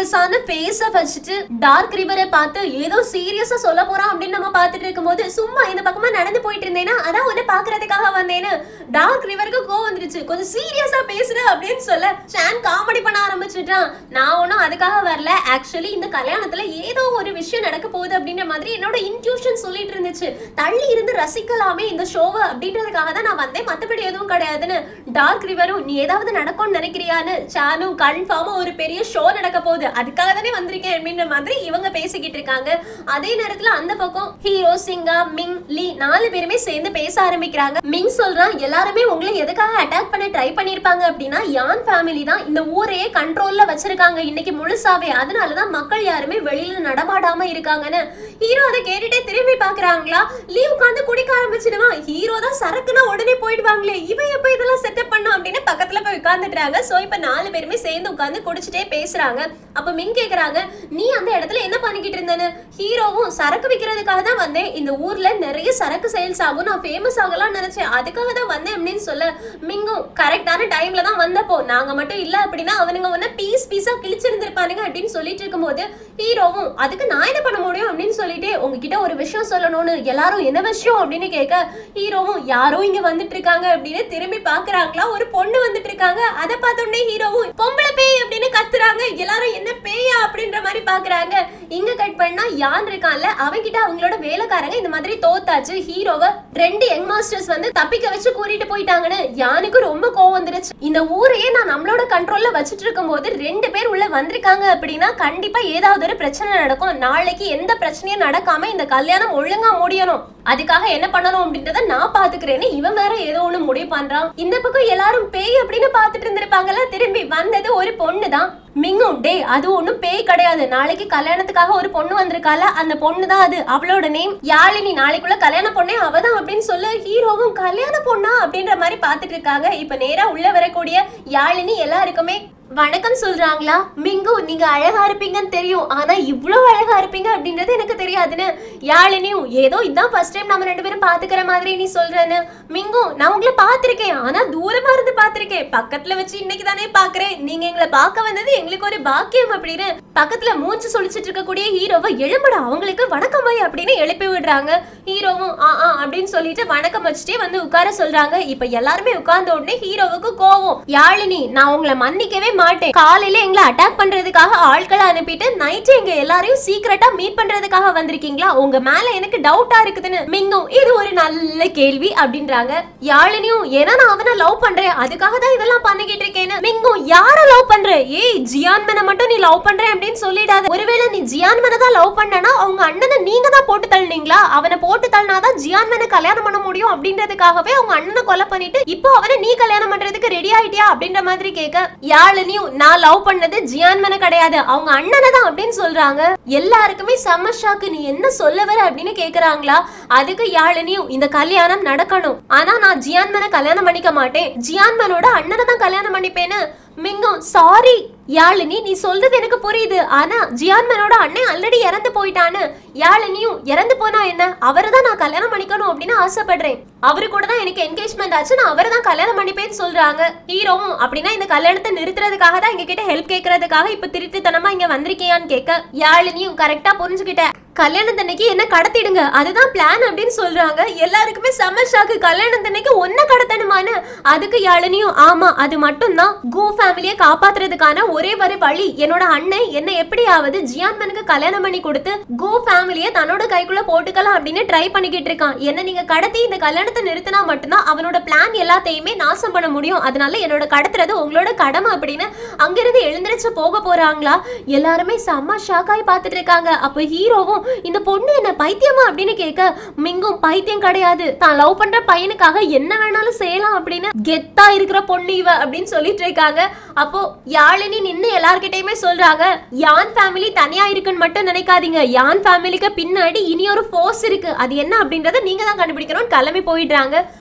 சீரியஸான பேச வச்சுட்டு டார்க் ரிவரை பார்த்து ஏதோ சீரியஸா சொல்ல போறான் அப்படின்னு நம்ம பார்த்துட்டு இருக்கும்போது சும்மா இந்த பக்கமா நடந்து போயிட்டு இருந்தேன்னா அதான் உன்னை பாக்குறதுக்காக வந்தேன்னு டார்க் ரிவருக்கு கோவம் வந்துருச்சு. கொஞ்சம் சீரியஸா பேசுற அப்படின்னு சொல்ல சான் காமெடி பண்ண ஆரம்பிச்சுட்டான். நான் ஒன்னும் அதுக்காக வரல, ஆக்சுவலி இந்த கல்யாணத்துல ஏதோ ஒரு விஷயம் நடக்க போகுது அப்படின்ற மாதிரி என்னோட இன்ட்யூஷன் சொல்லிட்டு இருந்துச்சு. தள்ளி இருந்து ரசிக்கலாமே இந்த ஷோவை அப்படின்றதுக்காக தான் நான் வந்தேன், மத்தபடி எதுவும் கிடையாதுன்னு டார்க் ரிவரும் நீ ஏதாவது நடக்கும்னு நினைக்கிறியான்னு சானும் கன்ஃபார்மா ஒரு பெரிய ஷோ நடக்க போகுது அதுக்காக தானே வந்திருக்கேன் அப்படின்ற மாதிரி இவங்க பேசிக்கிட்டு இருக்காங்க. அதே நேரத்துல அந்த பக்கம் ஹீரோ, சிங்கா, மிங், லீ 4 பேருமே சேர்ந்து பேச ஆரம்பிக்கிறாங்க. மிங் சொல்றான் எல்லாருமே உங்களை எதுக்காக அட்டாக் பண்ண ட்ரை பண்ணிருப்பாங்க அப்படின்னா யான் ஃபேமிலி தான் இந்த ஊரையே கண்ட்ரோல்ல வச்சிருக்காங்க இன்னைக்கு முழுசாவே, அதனாலதான் மக்கள் யாருமே வெளியில நடமாடாம இருக்காங்கன்னு. ஹீரோ அதை கேட்டுட்டே திரும்பி பாக்குறாங்களா, லீ உட்காந்து குடிக்க ஆரம்பிச்சிடுவான். ஹீரோ தான் சரக்குனா உடனே போயிடுவாங்களே, இவன் எப்ப இதெல்லாம் செட்டப் பண்ணும் அப்படின்னு பக்கத்துல போய் உட்கார்ந்துட்டாங்க. சோ இப்ப 4 பேருமே சேர்ந்து உட்கார்ந்து குடிச்சிட்டே பேசுறாங்க. அப்ப மிங் கேக்குறாங்க நீ அந்த இடத்துல என்ன பண்ணிக்கிட்டு இருந்தேன்னு. ஹீரோவும் சரக்கு விக்கிறதுக்காக தான் வந்தேன், இந்த ஊர்ல நிறைய சரக்கு சேல்ஸ் ஆகும், நான் ஃபேமஸ் ஆகலாம்னு நினைச்சேன், அதுக்காக தான் வந்தேன் அப்படின்னு சொல்ல மிங்கும் கரெக்டான டைம்ல தான் வந்தப்போ நாங்க மட்டும் இல்ல அப்படின்னா அவனுங்க ஒன்ன பீஸா கிழிச்சிருந்திருப்பானுங்க அப்படின்னு சொல்லிட்டு இருக்கும்போது ஹீரோவும் அதுக்கு நான் என்ன பண்ண முடியும் அப்படின்னு சொல்லிட்டு உங்ககிட்ட ஒரு விஷயம் சொல்லணும்னு எல்லாரும் என்ன விஷயம் அப்படின்னு கேட்க ஹீரோவும் யாரோ இங்க வந்துட்டு இருக்காங்க அப்படின்னு திரும்பி பாக்குறாங்களா, ஒரு பொண்ணு வந்துட்டு இருக்காங்க. அதை பார்த்தோன்னே ஹீரோவும் பொம்பளை பேய் அப்படின்னு கத்துறாங்க. எல்லாரும் என்ன பேயா அப்படின்ற மாதிரி பாக்குறாங்க. இங்க கட் பண்ணா யான் இருக்கான்ல அவன்கிட்ட அவங்களோட வேலைக்காரங்க இந்த மாதிரி தோத்தாச்சு, ஹீரோவை 2 யங் மாஸ்டர்ஸ் வந்து தப்பிக்க வச்சு கூட்டிட்டு போயிட்டாங்கன்னு யானுக்கு ரொம்ப கோவம் வந்துருச்சு. இந்த ஊரையே நான் நம்மளோட கண்ட்ரோல்ல வச்சுட்டு இருக்கும் போது 2 பேர் உள்ள வந்திருக்காங்க அப்படின்னா கண்டிப்பா ஏதாவது ஒரு பிரச்சனை நடக்கும். நாளைக்கு எந்த பிரச்சனையும் நடக்காம இந்த கல்யாணம் ஒழுங்கா முடியணும், அதுக்காக என்ன பண்ணணும் அப்படின்றத நான் பாத்துக்கிறேன்னு இவன் வேற ஏதோ ஒண்ணு முடிவு பண்றான். இந்த பக்கம் எல்லாரும் பேய் அப்படின்னு பாத்துட்டு இருந்திருப்பாங்கல்ல, திரும்பி வந்தது ஒரு பொண்ணு தான். மிங்கும் டே அது ஒண்ணும் பேய் கிடையாது, நாளைக்கு கல்யாணத்துக்காக ஒரு பொண்ணு வந்திருக்கால அந்த பொண்ணு தான் அது, அவளோட நேம் யாழினி, நாளைக்குள்ள கல்யாண பொண்ணே அவதான் அப்படின்னு சொல்ல ஹீரோவும் கல்யாண பொண்ணா அப்படின்ற மாதிரி பாத்துட்டு இருக்காங்க. இப்ப நேரா உள்ள வரக்கூடிய யாழினி எல்லாருக்குமே வணக்கம் சொல்றாங்களா. மிங்கு நீங்க அழகா இருப்பீங்கன்னு தெரியும், ஆனா இவ்வளவு அழகா இருப்பீங்க அப்படின்றது எனக்கு தெரியாதுன்னு. யாழினியும் ஏதோ இதான் ஃபர்ஸ்ட் டைம் நம்ம 2 பேரும் பாத்துக்கிற மாதிரி நீ சொல்றேன்னு. மிங்கு நான் உங்களை பாத்திருக்கேன், ஆனா தூரமா இருந்து பாத்திருக்கேன், பக்கத்துல வச்சு இன்னைக்கு தானே பாக்குறேன், நீங்க எங்களை பார்க்க வந்தது எங்களுக்கு ஒரு பாக்கியம் அப்படின்னு பக்கத்துல மூச்சு சொல்லிச்சிட்டு இருக்கக்கூடிய ஹீரோவை எழும்பட அவங்களுக்கு வணக்கம் வை அப்படின்னு எழுப்பி விடுறாங்க. ஹீரோவும் அப்படின்னு சொல்லிட்டு வணக்கம் வச்சுட்டே வந்து உட்கார சொல்றாங்க. இப்ப எல்லாருமே உட்கார்ந்த உடனே ஹீரோவுக்கு கோவம். யாழினி நான் உங்களை மன்னிக்கவே மாட்டேன், காலையில எங்களை அட்டாக் பண்றதுக்காக ஆட்களை அனுப்பிட்டு நைட் எங்க எல்லாரையும் சீக்கிரட்டா மீட் பண்றதுக்காக வந்திருக்கீங்களா, உங்க மேல எனக்கு டவுட்டா இருக்குதுன்னு. மிங்கும் இது ஒரு நல்ல கேள்வி அப்படின்றாங்க. யாழினியும் ஏன்னா நான் அவனை லவ் பண்றேன் அதுக்காக தான் இதெல்லாம் பண்ணிக்கிட்டு இருக்கேன்னு. மிங்கும் யார லவ் பண்ற, ஏய் ஜியான்மனை மட்டும் நீ லவ் பண்ற அப்படின்னு சொல்லிடாத, ஒருவேளை நீ ஜியான்மனை தான் லவ் பண்ணனா அவங்க அண்ணனை நீங்க தான் போட்டு தள்ளினீங்களா, அவனை போட்டு தள்ளினாதான் ஜியான்மனை கல்யாணம் பண்ண முடியும் அப்படின்றதுக்காகவே அவங்க அண்ணனை கொலை பண்ணிட்டு இப்போ அவனை நீ கல்யாணம் பண்றதுக்கு ரெடி ஆயிட்டியா அப்படின்ற மாதிரி கேட்க யாழினியும் நான் லவ் பண்ணது ஜியான்மனை கிடையாது அவங்க அண்ணனை தான் அப்படின்னு சொல்றாங்க. எல்லாருக்குமே செம்ம ஷாக்கு, நீ என்ன சொல்ல வர அப்படின்னு கேக்குறாங்களா. அதுக்கு யாழினியும் இந்த கல்யாணம் நடக்கணும், ஆனா நான் ஜியான்மனை கல்யாணம் பண்ணிக்க மாட்டேன், ஜியான்மனோட அண்ணனை தான் கல்யாணம் பண்ணிப்பேன்னு. மிங்கும் சாரி யாழினி நீ சொல்றது எனக்கு புரியுது, ஆனா ஜியான்மனோட அண்ணன் ஆல்ரெடி இறந்து போயிட்டான்னு. யாழினியும் இறந்து போனா என்ன, அவரை தான் நான் கல்யாணம் பண்ணிக்கணும் அப்படின்னு ஆசைப்படுறேன், அவரு கூட தான் எனக்கு என்கேஜ்மெண்ட் ஆச்சு, நான் அவரை தான் கல்யாணம் பண்ணிப்பேன்னு சொல்றாங்க. ஹீரோவும் அப்படின்னா இந்த கல்யாணத்தை நிறுத்துறதுக்காக தான் எங்க கிட்ட ஹெல்ப் கேட்கறதுக்காக இப்ப திருட்டுத்தனமா இங்க வந்திருக்கியான்னு கேட்க யாழினியும் கரெக்டா புரிஞ்சுக்கிட்ட, கல்யாணத்தன்னைக்கு என்ன கடத்திடுங்க அதுதான் பிளான் அப்படின்னு சொல்றாங்க. எல்லாருக்குமே செம்ம ஷாக்கு, கல்யாணத்தன்னைக்கு ஒன்ன கடத்தணுமான்னு. அதுக்கு யாழினியும் ஆமா அது மட்டும் தான் கோ ஃபேமிலியை காப்பாத்துறதுக்கான ஒரே ஒரு வழி, என்னோட அண்ணன் என்ன எப்படியாவது ஜியான்மனுக்கு கல்யாணம் பண்ணி கொடுத்து கோ ஃபேமிலியை தன்னோட கைக்குள்ள போட்டுக்கலாம் அப்படின்னு ட்ரை பண்ணிக்கிட்டு இருக்கான். என்ன நீங்க கடத்தி இந்த கல்யாணத்தை நிறுத்தினா மட்டும்தான் அவனோட பிளான் எல்லாத்தையுமே நாசம் பண்ண முடியும், அதனால என்னோட கடத்துறது உங்களோட கடமை அப்படின்னு அங்கிருந்து எழுந்திருச்சு போக போறாங்களா. எல்லாருமே செம்ம ஷாக்காய் பார்த்துட்டு இருக்காங்க. அப்ப ஹீரோவும் இந்த பொண்ணு என்ன பைத்தியமா அப்படின்னு கேட்க மிங்கும் பைத்தியம் கிடையாது, தான் லவ் பண்ற பையனுக்காக என்ன வேணாலும் செய்யலாம் அப்படின்னு கெத்தா இருக்கிற பொண்ணு இவ அப்படின்னு சொல்லிட்டு இருக்காங்க. அப்போ யாழினி நின்னு எல்லார்கிட்டயுமே சொல்றாங்க யான் ஃபேமிலி தனியா இருக்குன்னு மட்டும் நினைக்காதீங்க, யான் ஃபேமிலிக்கு பின்னாடி இனி ஒரு ஃபோர்ஸ் இருக்கு, அது என்ன அப்படின்றத நீங்க தான் கண்டுபிடிக்கணும், கிளம்பி போயிடுறாங்க.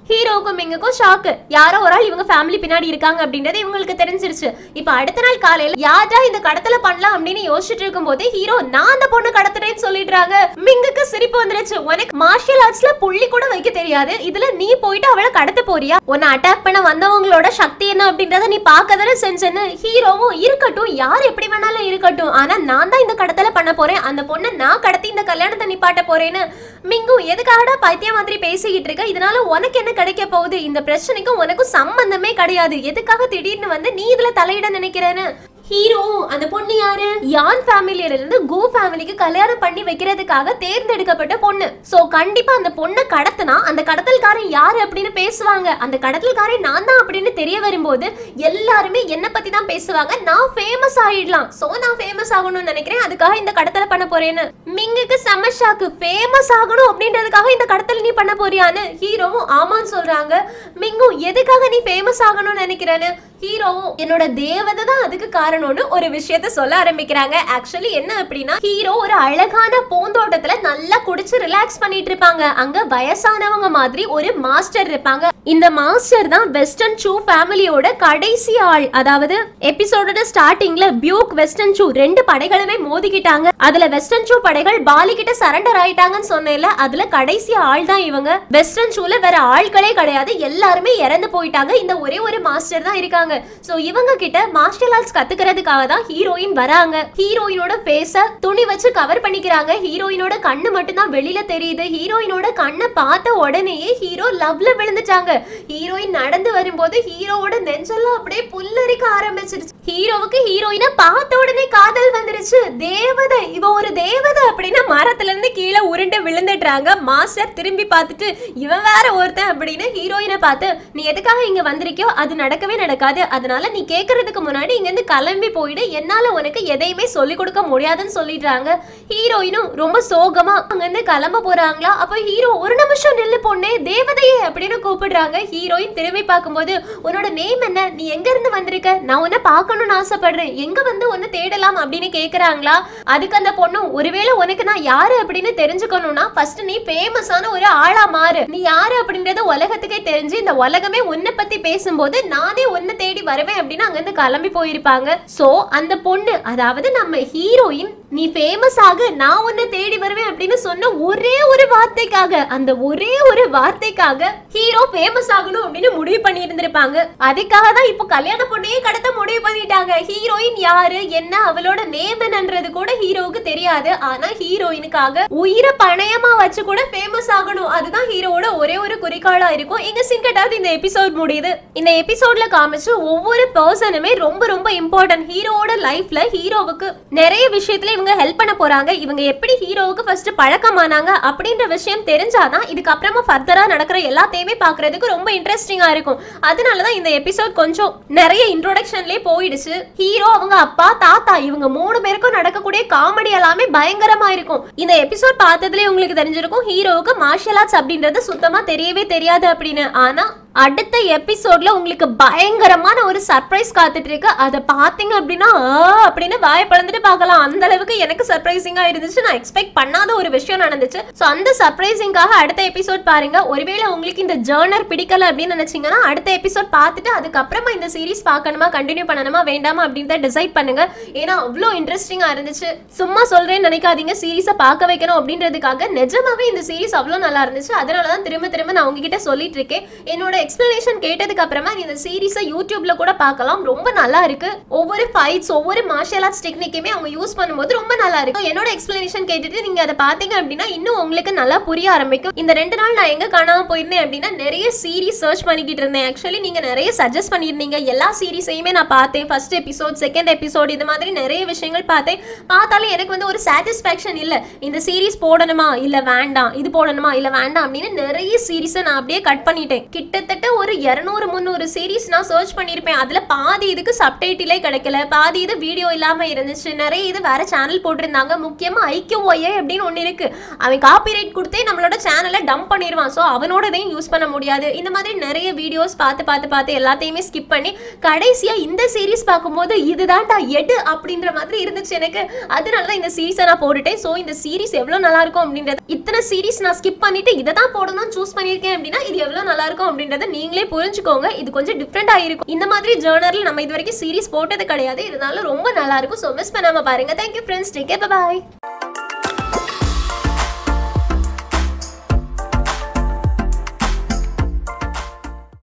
ஹீரோக்கும் மிங்குக்கும் ஷாக்கு. யாரோ ஒரு ஆள் இவங்க ஃபேமிலி பின்னாடி இருக்காங்க அப்படின்றது இவங்களுக்கு தெரிஞ்சிருச்சு. இப்ப அடுத்த நாள் காலையில யாரா இந்த கடத்தல பண்ணலாம் அப்படின்னு யோசிச்சுட்டு இருக்கும் போது ஹீரோ நான் அந்த பொண்ணு கடத்துறேன்னு சொல்லிடுறாங்க. மிங்குக்கு சிரிப்பு வந்துருச்சு. உனக்கு மார்ஷியல் ஆர்ட்ஸ்ல புள்ளி கூட வைக்க தெரியாது, இதுல நீ போயிட்டு அவளை கடத்த போறியா? உன்னை அட்டாக் பண்ண வந்தவங்களோட சக்தி என்ன அப்படின்றத நீ பார்க்கதானே செஞ்சேன்னு ஹீரோவும் இருக்கட்டும், யார் எப்படி வேணாலும் இருக்கட்டும், ஆனா நான் தான் இந்த கடத்தல பண்ண போறேன், அந்த பொண்ணை நான் கடத்தி இந்த கல்யாணத்தை நிப்பாட்ட போறேன்னு. மிங்கு எதுக்காகடா பைத்திய மாதிரி பேசிக்கிட்டு இருக்க? இதனால உனக்கு என்ன கிடைக்க போகுது? இந்த பிரச்சனைக்கும் உனக்கும் சம்பந்தமே கிடையாது, எதுக்காக திடீர்னு வந்து நீ இதுல தலையிட நினைக்கிறேன்னு. ஹீரோ அந்த பொண்ணு யாரு? யான் ஃபேமிலியில இருந்து கோ ஃபேமிலிக்கு கல்யாணம் பண்ணி வைக்கிறதுக்காக தேர்ந்தெடுக்கப்பட்ட பொண்ணு. சோ கண்டிப்பா அந்த பொண்ணை கடத்தினா அந்த கடத்தல்காரன் யாரு அப்படின்னு பேசுவாங்க. அந்த கடத்தல்காரன் நான் தான் அப்படின்னு தெரிய வரும்போது எல்லாருமே என்ன பத்தி தான் பேசுவாங்க. நான் ஃபேமஸ் ஆயிடலாம், சோ நான் ஃபேமஸ் ஆகணும்னு நினைக்கிறேன், அதுக்காக இந்த கடத்தலை பண்ண போறேன்னு. மிங்குக்கு செம ஷாக்கு. ஃபேமஸ் ஆகணும் அப்படின்றதுக்காக இந்த கடத்தல் நீ பண்ண போறியான்னு ஹீரோவும் ஆமான்னு சொல்றாங்க. மிங்கு எதுக்காக நீ ஃபேமஸ் ஆகணும்னு நினைக்கிறேன்னு ஹீரோவும் என்னோட தேவதை தான் அதுக்கு காரணம்னு ஒரு விஷயத்த சொல்ல ஆரம்பிக்கிறாங்க. ஆக்சுவலி என்ன அப்படின்னா ஹீரோ ஒரு அழகான பூந்தோட்டத்துல நல்லா குடிச்சு ரிலாக்ஸ் பண்ணிட்டு இருப்பாங்க. அங்க வயசானவங்க மாதிரி ஒரு மாஸ்டர் இருப்பாங்க. இந்த மாஸ்டர் தான் வெஸ்டர்ன் சூ ஃபேமிலியோட கடைசி ஆள். அதாவது எபிசோடோட ஸ்டார்டிங்ல பியூக் வெஸ்டர்ன் சூ ரெண்டு படைகளுமே மோதிக்கிட்டாங்க. அதுல வெஸ்டர்ன் சூ படைகள் பாலி கிட்ட சரண்டர் ஆயிட்டாங்கன்னு சொன்னேன்ல, அதுல கடைசி ஆள் தான் இவங்க. வெஸ்டர்ன் சூல வேற ஆட்களே கிடையாது, எல்லாருமே இறந்து போயிட்டாங்க. இந்த ஒரே ஒரு மாஸ்டர் தான் இருக்காங்க. சோ இவங்க கிட்ட மார்ஷியல் ஆர்ட்ஸ் கத்துக்கிறதுக்காக தான் ஹீரோயின் வராங்க. ஹீரோயினோட ஃபேஸ துணி வச்சு கவர் பண்ணிக்கிறாங்க. ஹீரோயினோட கண்ணு மட்டும் தான் வெளியில தெரியுது. ஹீரோயினோட கண்ணை பார்த்த உடனேயே ஹீரோ லவ்ல விழுந்துட்டாங்க. ஹீரோயின் நடந்து வரும்போது ஹீரோவோட நெஞ்செல்லாம் அப்படியே புல்லரிக்க ஆரம்பிச்சிருச்சு. ஹீரோவுக்கு ஹீரோயினை பார்த்த உடனே காதல் வந்துருச்சு. தேவதை, இவ ஒரு தேவதை அப்படின்னு மரத்துல இருந்து கீழே உருண்டு விழுந்துடுறாங்க. மாஸ்டர் திரும்பி பார்த்துட்டு இவன் வேற ஒருத்தன் அப்படின்னு ஹீரோயினை பார்த்து நீ எதுக்காக இங்க வந்திருக்கியோ அது நடக்கவே நடக்காது, அதனால நீ கேட்கறதுக்கு முன்னாடி இங்க இருந்து கிளம்பி போயிடு, என்னால உனக்கு எதையுமே சொல்லி கொடுக்க முடியாதுன்னு சொல்லிடுறாங்க. ஹீரோயினும் ரொம்ப சோகமா அங்க இருந்து கிளம்ப போறாங்களா. அப்ப ஹீரோ ஒரு நிமிஷம் நில்லு பொண்ணே, தேவதையே அப்படின்னு கூப்பிடுறாங்க. ஹீரோயின் திரும்பி பார்க்கும்போது உன்னோட நேம் என்ன, நீ எங்க இருந்து வந்திருக்க, நான் உன்னை பார்க்கணும்னு ஆசைப்படுறேன், எங்க வந்து உன்னை தேடலாம் அப்படின்னு கேக்குறாங்களா. அதுக்கு அந்த பொண்ணு ஒருவேளை உனக்கு நான் யாரு அப்படின்னு தெரிஞ்சுக்கணும்னா ஃபர்ஸ்ட் நீ ஃபேமஸான ஒரு ஆளா மாறு, நீ யாரு அப்படின்றது உலகத்துக்கே தெரிஞ்சு இந்த உலகமே உன்னை பத்தி பேசும்போது நானே உன்னை தேடி வருவேன் அப்படின்னு அங்க இருந்து கிளம்பி போயிருப்பாங்க. சோ அந்த பொண்ணு, அதாவது நம்ம ஹீரோயின், நீ ஃபேமஸ் ஆகு நான் உன்னை தேடி வருவேன் அப்படின்னு சொன்ன ஒரே ஒரு வார்த்தைக்காக, அந்த ஒரே ஒரு வார்த்தைக்காக ஹீரோ ஃபேமஸ் ஆகணும் அப்படின்னு முடிவு பண்ணி இருந்திருப்பாங்க. அதுக்காக தான் இப்போ கல்யாண பொண்ணையே கடத்த முடிவு பண்ணிட்டாங்க. ஹீரோயின் யாரு என்ன அவளோட நேம் என்னன்றது கூட ஹீரோவுக்கு தெரியாது. ஆனா ஹீரோயினுக்காக உயிரை பணயமா வச்சு கூட ஃபேமஸ் ஆகணும், அதுதான் ஹீரோவோட ஒரே ஒரு குறிக்கோளா இருக்கும். இங்க சிங்கட்டாவது இந்த எபிசோட் முடியுது. இந்த எபிசோட்ல காமிச்சு ஒவ்வொரு பர்சனுமே ரொம்ப ரொம்ப இம்பார்ட்டன்ட். ஹீரோவோட லைஃப்ல ஹீரோவுக்கு நிறைய விஷயத்துல இவங்க ஹெல்ப் பண்ண போறாங்க. இவங்க எப்படி ஹீரோவுக்கு ஃபர்ஸ்ட் பழக்கமானாங்க அப்படின்ற விஷயம் தெரிஞ்சாதான் இதுக்கப்புறமா ஃபர்தரா நடக்கிற எல்லாத்தையுமே பாக்குறதுக்கு ரொம்ப இன்ட்ரெஸ்டிங்கா இருக்கும். அதனாலதான் இந்த எபிசோட் கொஞ்சம் நிறைய இன்ட்ரோடக்ஷன்லயே போயிடுச்சு. ஹீரோ, அவங்க அப்பா, தாத்தா இவங்க 3 பேருக்கும் நடக்கக்கூடிய காமெடி எல்லாமே பயங்கரமா இருக்கும். இந்த எபிசோட் பார்த்ததுல உங்களுக்கு தெரிஞ்சிருக்கும் ஹீரோவுக்கு மார்ஷியல் ஆர்ட்ஸ் அப்படின்றது சுத்தமா தெரியவே தெரியாது அப்படின்னு. ஆனா அடுத்த எபிசோட்ல உங்களுக்கு பயங்கரமான ஒரு சர்ப்ரைஸ் காத்துட்டு இருக்கு. அதை பாத்தீங்க அப்படின்னா அப்படின்னு வாய பழந்துட்டு பார்க்கலாம். அந்த அளவுக்கு எனக்கு சர்ப்ரைசிங்கா இருந்துச்சு. நான் எக்ஸ்பெக்ட் பண்ணாத ஒரு விஷயம் நடந்துச்சு. சோ அந்த சர்ப்ரைசிங்காக அடுத்த எபிசோட் பாருங்க. ஒருவேளை உங்களுக்கு இந்த ஜர்னர் பிடிக்கல அப்படின்னு நினைச்சீங்கன்னா அடுத்த எபிசோட் பார்த்துட்டு அதுக்கப்புறமா இந்த சீரிஸ் பார்க்கணுமா கண்டினியூ பண்ணணுமா வேண்டாமா அப்படின்னு டிசைட் பண்ணுங்க. ஏன்னா அவ்வளோ இன்ட்ரெஸ்டிங்கா இருந்துச்சு. சும்மா சொல்றேன்னு நினைக்காதீங்க, சீரிஸை பார்க்க வைக்கணும் அப்படின்றதுக்காக. நிஜமாவே இந்த சீரிஸ் அவ்வளோ நல்லா இருந்துச்சு. அதனாலதான் திரும்ப திரும்ப நான் உங்ககிட்ட சொல்லிட்டு இருக்கேன். என்னோட எக்ஸ்பிளனேஷன் கேட்டதுக்கு அப்புறமா இந்த சீரிஸை யூடியூப்ல கூட பார்க்கலாம். ரொம்ப நல்லா இருக்கு. ஒவ்வொரு ஃபைட்ஸ், ஒவ்வொரு மார்ஷியல் ஆர்ட்ஸ் டெக்னிக்குமே அவங்க யூஸ் பண்ணும்போது ரொம்ப நல்லா இருக்கு. என்னோட எக்ஸ்பிளனேஷன் கேட்டுட்டு நீங்க அதை பாத்தீங்க அப்படின்னா இன்னும் உங்களுக்கு நல்லா புரிய ஆரம்பிக்கும். இந்த 2 நாள் நான் எங்க காணாம போயிருந்தேன் அப்படின்னா நிறைய சீரிஸ் சர்ச் பண்ணிக்கிட்டு இருந்தேன். ஆக்சுவலி நீங்க நிறைய சஜஸ்ட் பண்ணிருந்தீங்க. எல்லா சீரிஸையுமே நான் பார்த்தேன். ஃபர்ஸ்ட் எபிசோட், செகண்ட் எபிசோட், இது மாதிரி நிறைய விஷயங்கள் பார்த்தேன். பார்த்தாலும் எனக்கு வந்து ஒரு சாட்டிஸ்ஃபேக்ஷன் இல்ல. இந்த சீரிஸ் போடணுமா இல்ல வேண்டாம், இது போடணுமா இல்ல வேண்டாம் அப்படின்னு நிறைய சீரிஸை நான் அப்படியே கட் பண்ணிட்டேன். கிட்டத்தட்ட கிட்டத்தட்ட ஒரு 200-300 சீரிஸ் நான் சர்ச் பண்ணியிருப்பேன். அதுல பாதி இதுக்கு சப்டைட்டிலே கிடைக்கல, பாதி இது வீடியோ இல்லாம இருந்துச்சு, நிறைய இது வேற சேனல் போட்டிருந்தாங்க. முக்கியமா IQOA அப்படின்னு ஒன்று இருக்கு, அவன் காப்பிரைட் கொடுத்தே நம்மளோட சேனலை டம்ப் பண்ணிடுவான். ஸோ அவனோடதையும் யூஸ் பண்ண முடியாது. இந்த மாதிரி நிறைய வீடியோஸ் பார்த்து எல்லாத்தையுமே ஸ்கிப் பண்ணி கடைசியா இந்த சீரிஸ் பார்க்கும்போது இதுதான்டா எடு அப்படின்ற மாதிரி இருந்துச்சு எனக்கு. அதனால தான் இந்த சீரிஸை நான் போட்டுட்டேன். ஸோ இந்த சீரிஸ் எவ்வளோ நல்லா இருக்கும் அப்படின்றது, இத்தனை சீரிஸ் நான் ஸ்கிப் பண்ணிட்டு இதை தான் போடணும் சூஸ் பண்ணியிருக்கேன் அப்படின்னா இது எவ்வளோ நல்லா இருக்கும் அப்படின்றத நீங்களே புரிஞ்சுக்கோங்க. இது கொஞ்சம் டிஃப்ரெண்டா இருக்கும். இந்த மாதிரி ஜேர்னல்ல நம்ம இது வரைக்கும் சீரிஸ் போட்டது கிடையாது, இதனால ரொம்ப நல்லா இருக்கும். ஸோ மிஸ் பண்ணாம பாருங்க. Thank you friends, take care, bye பாய்.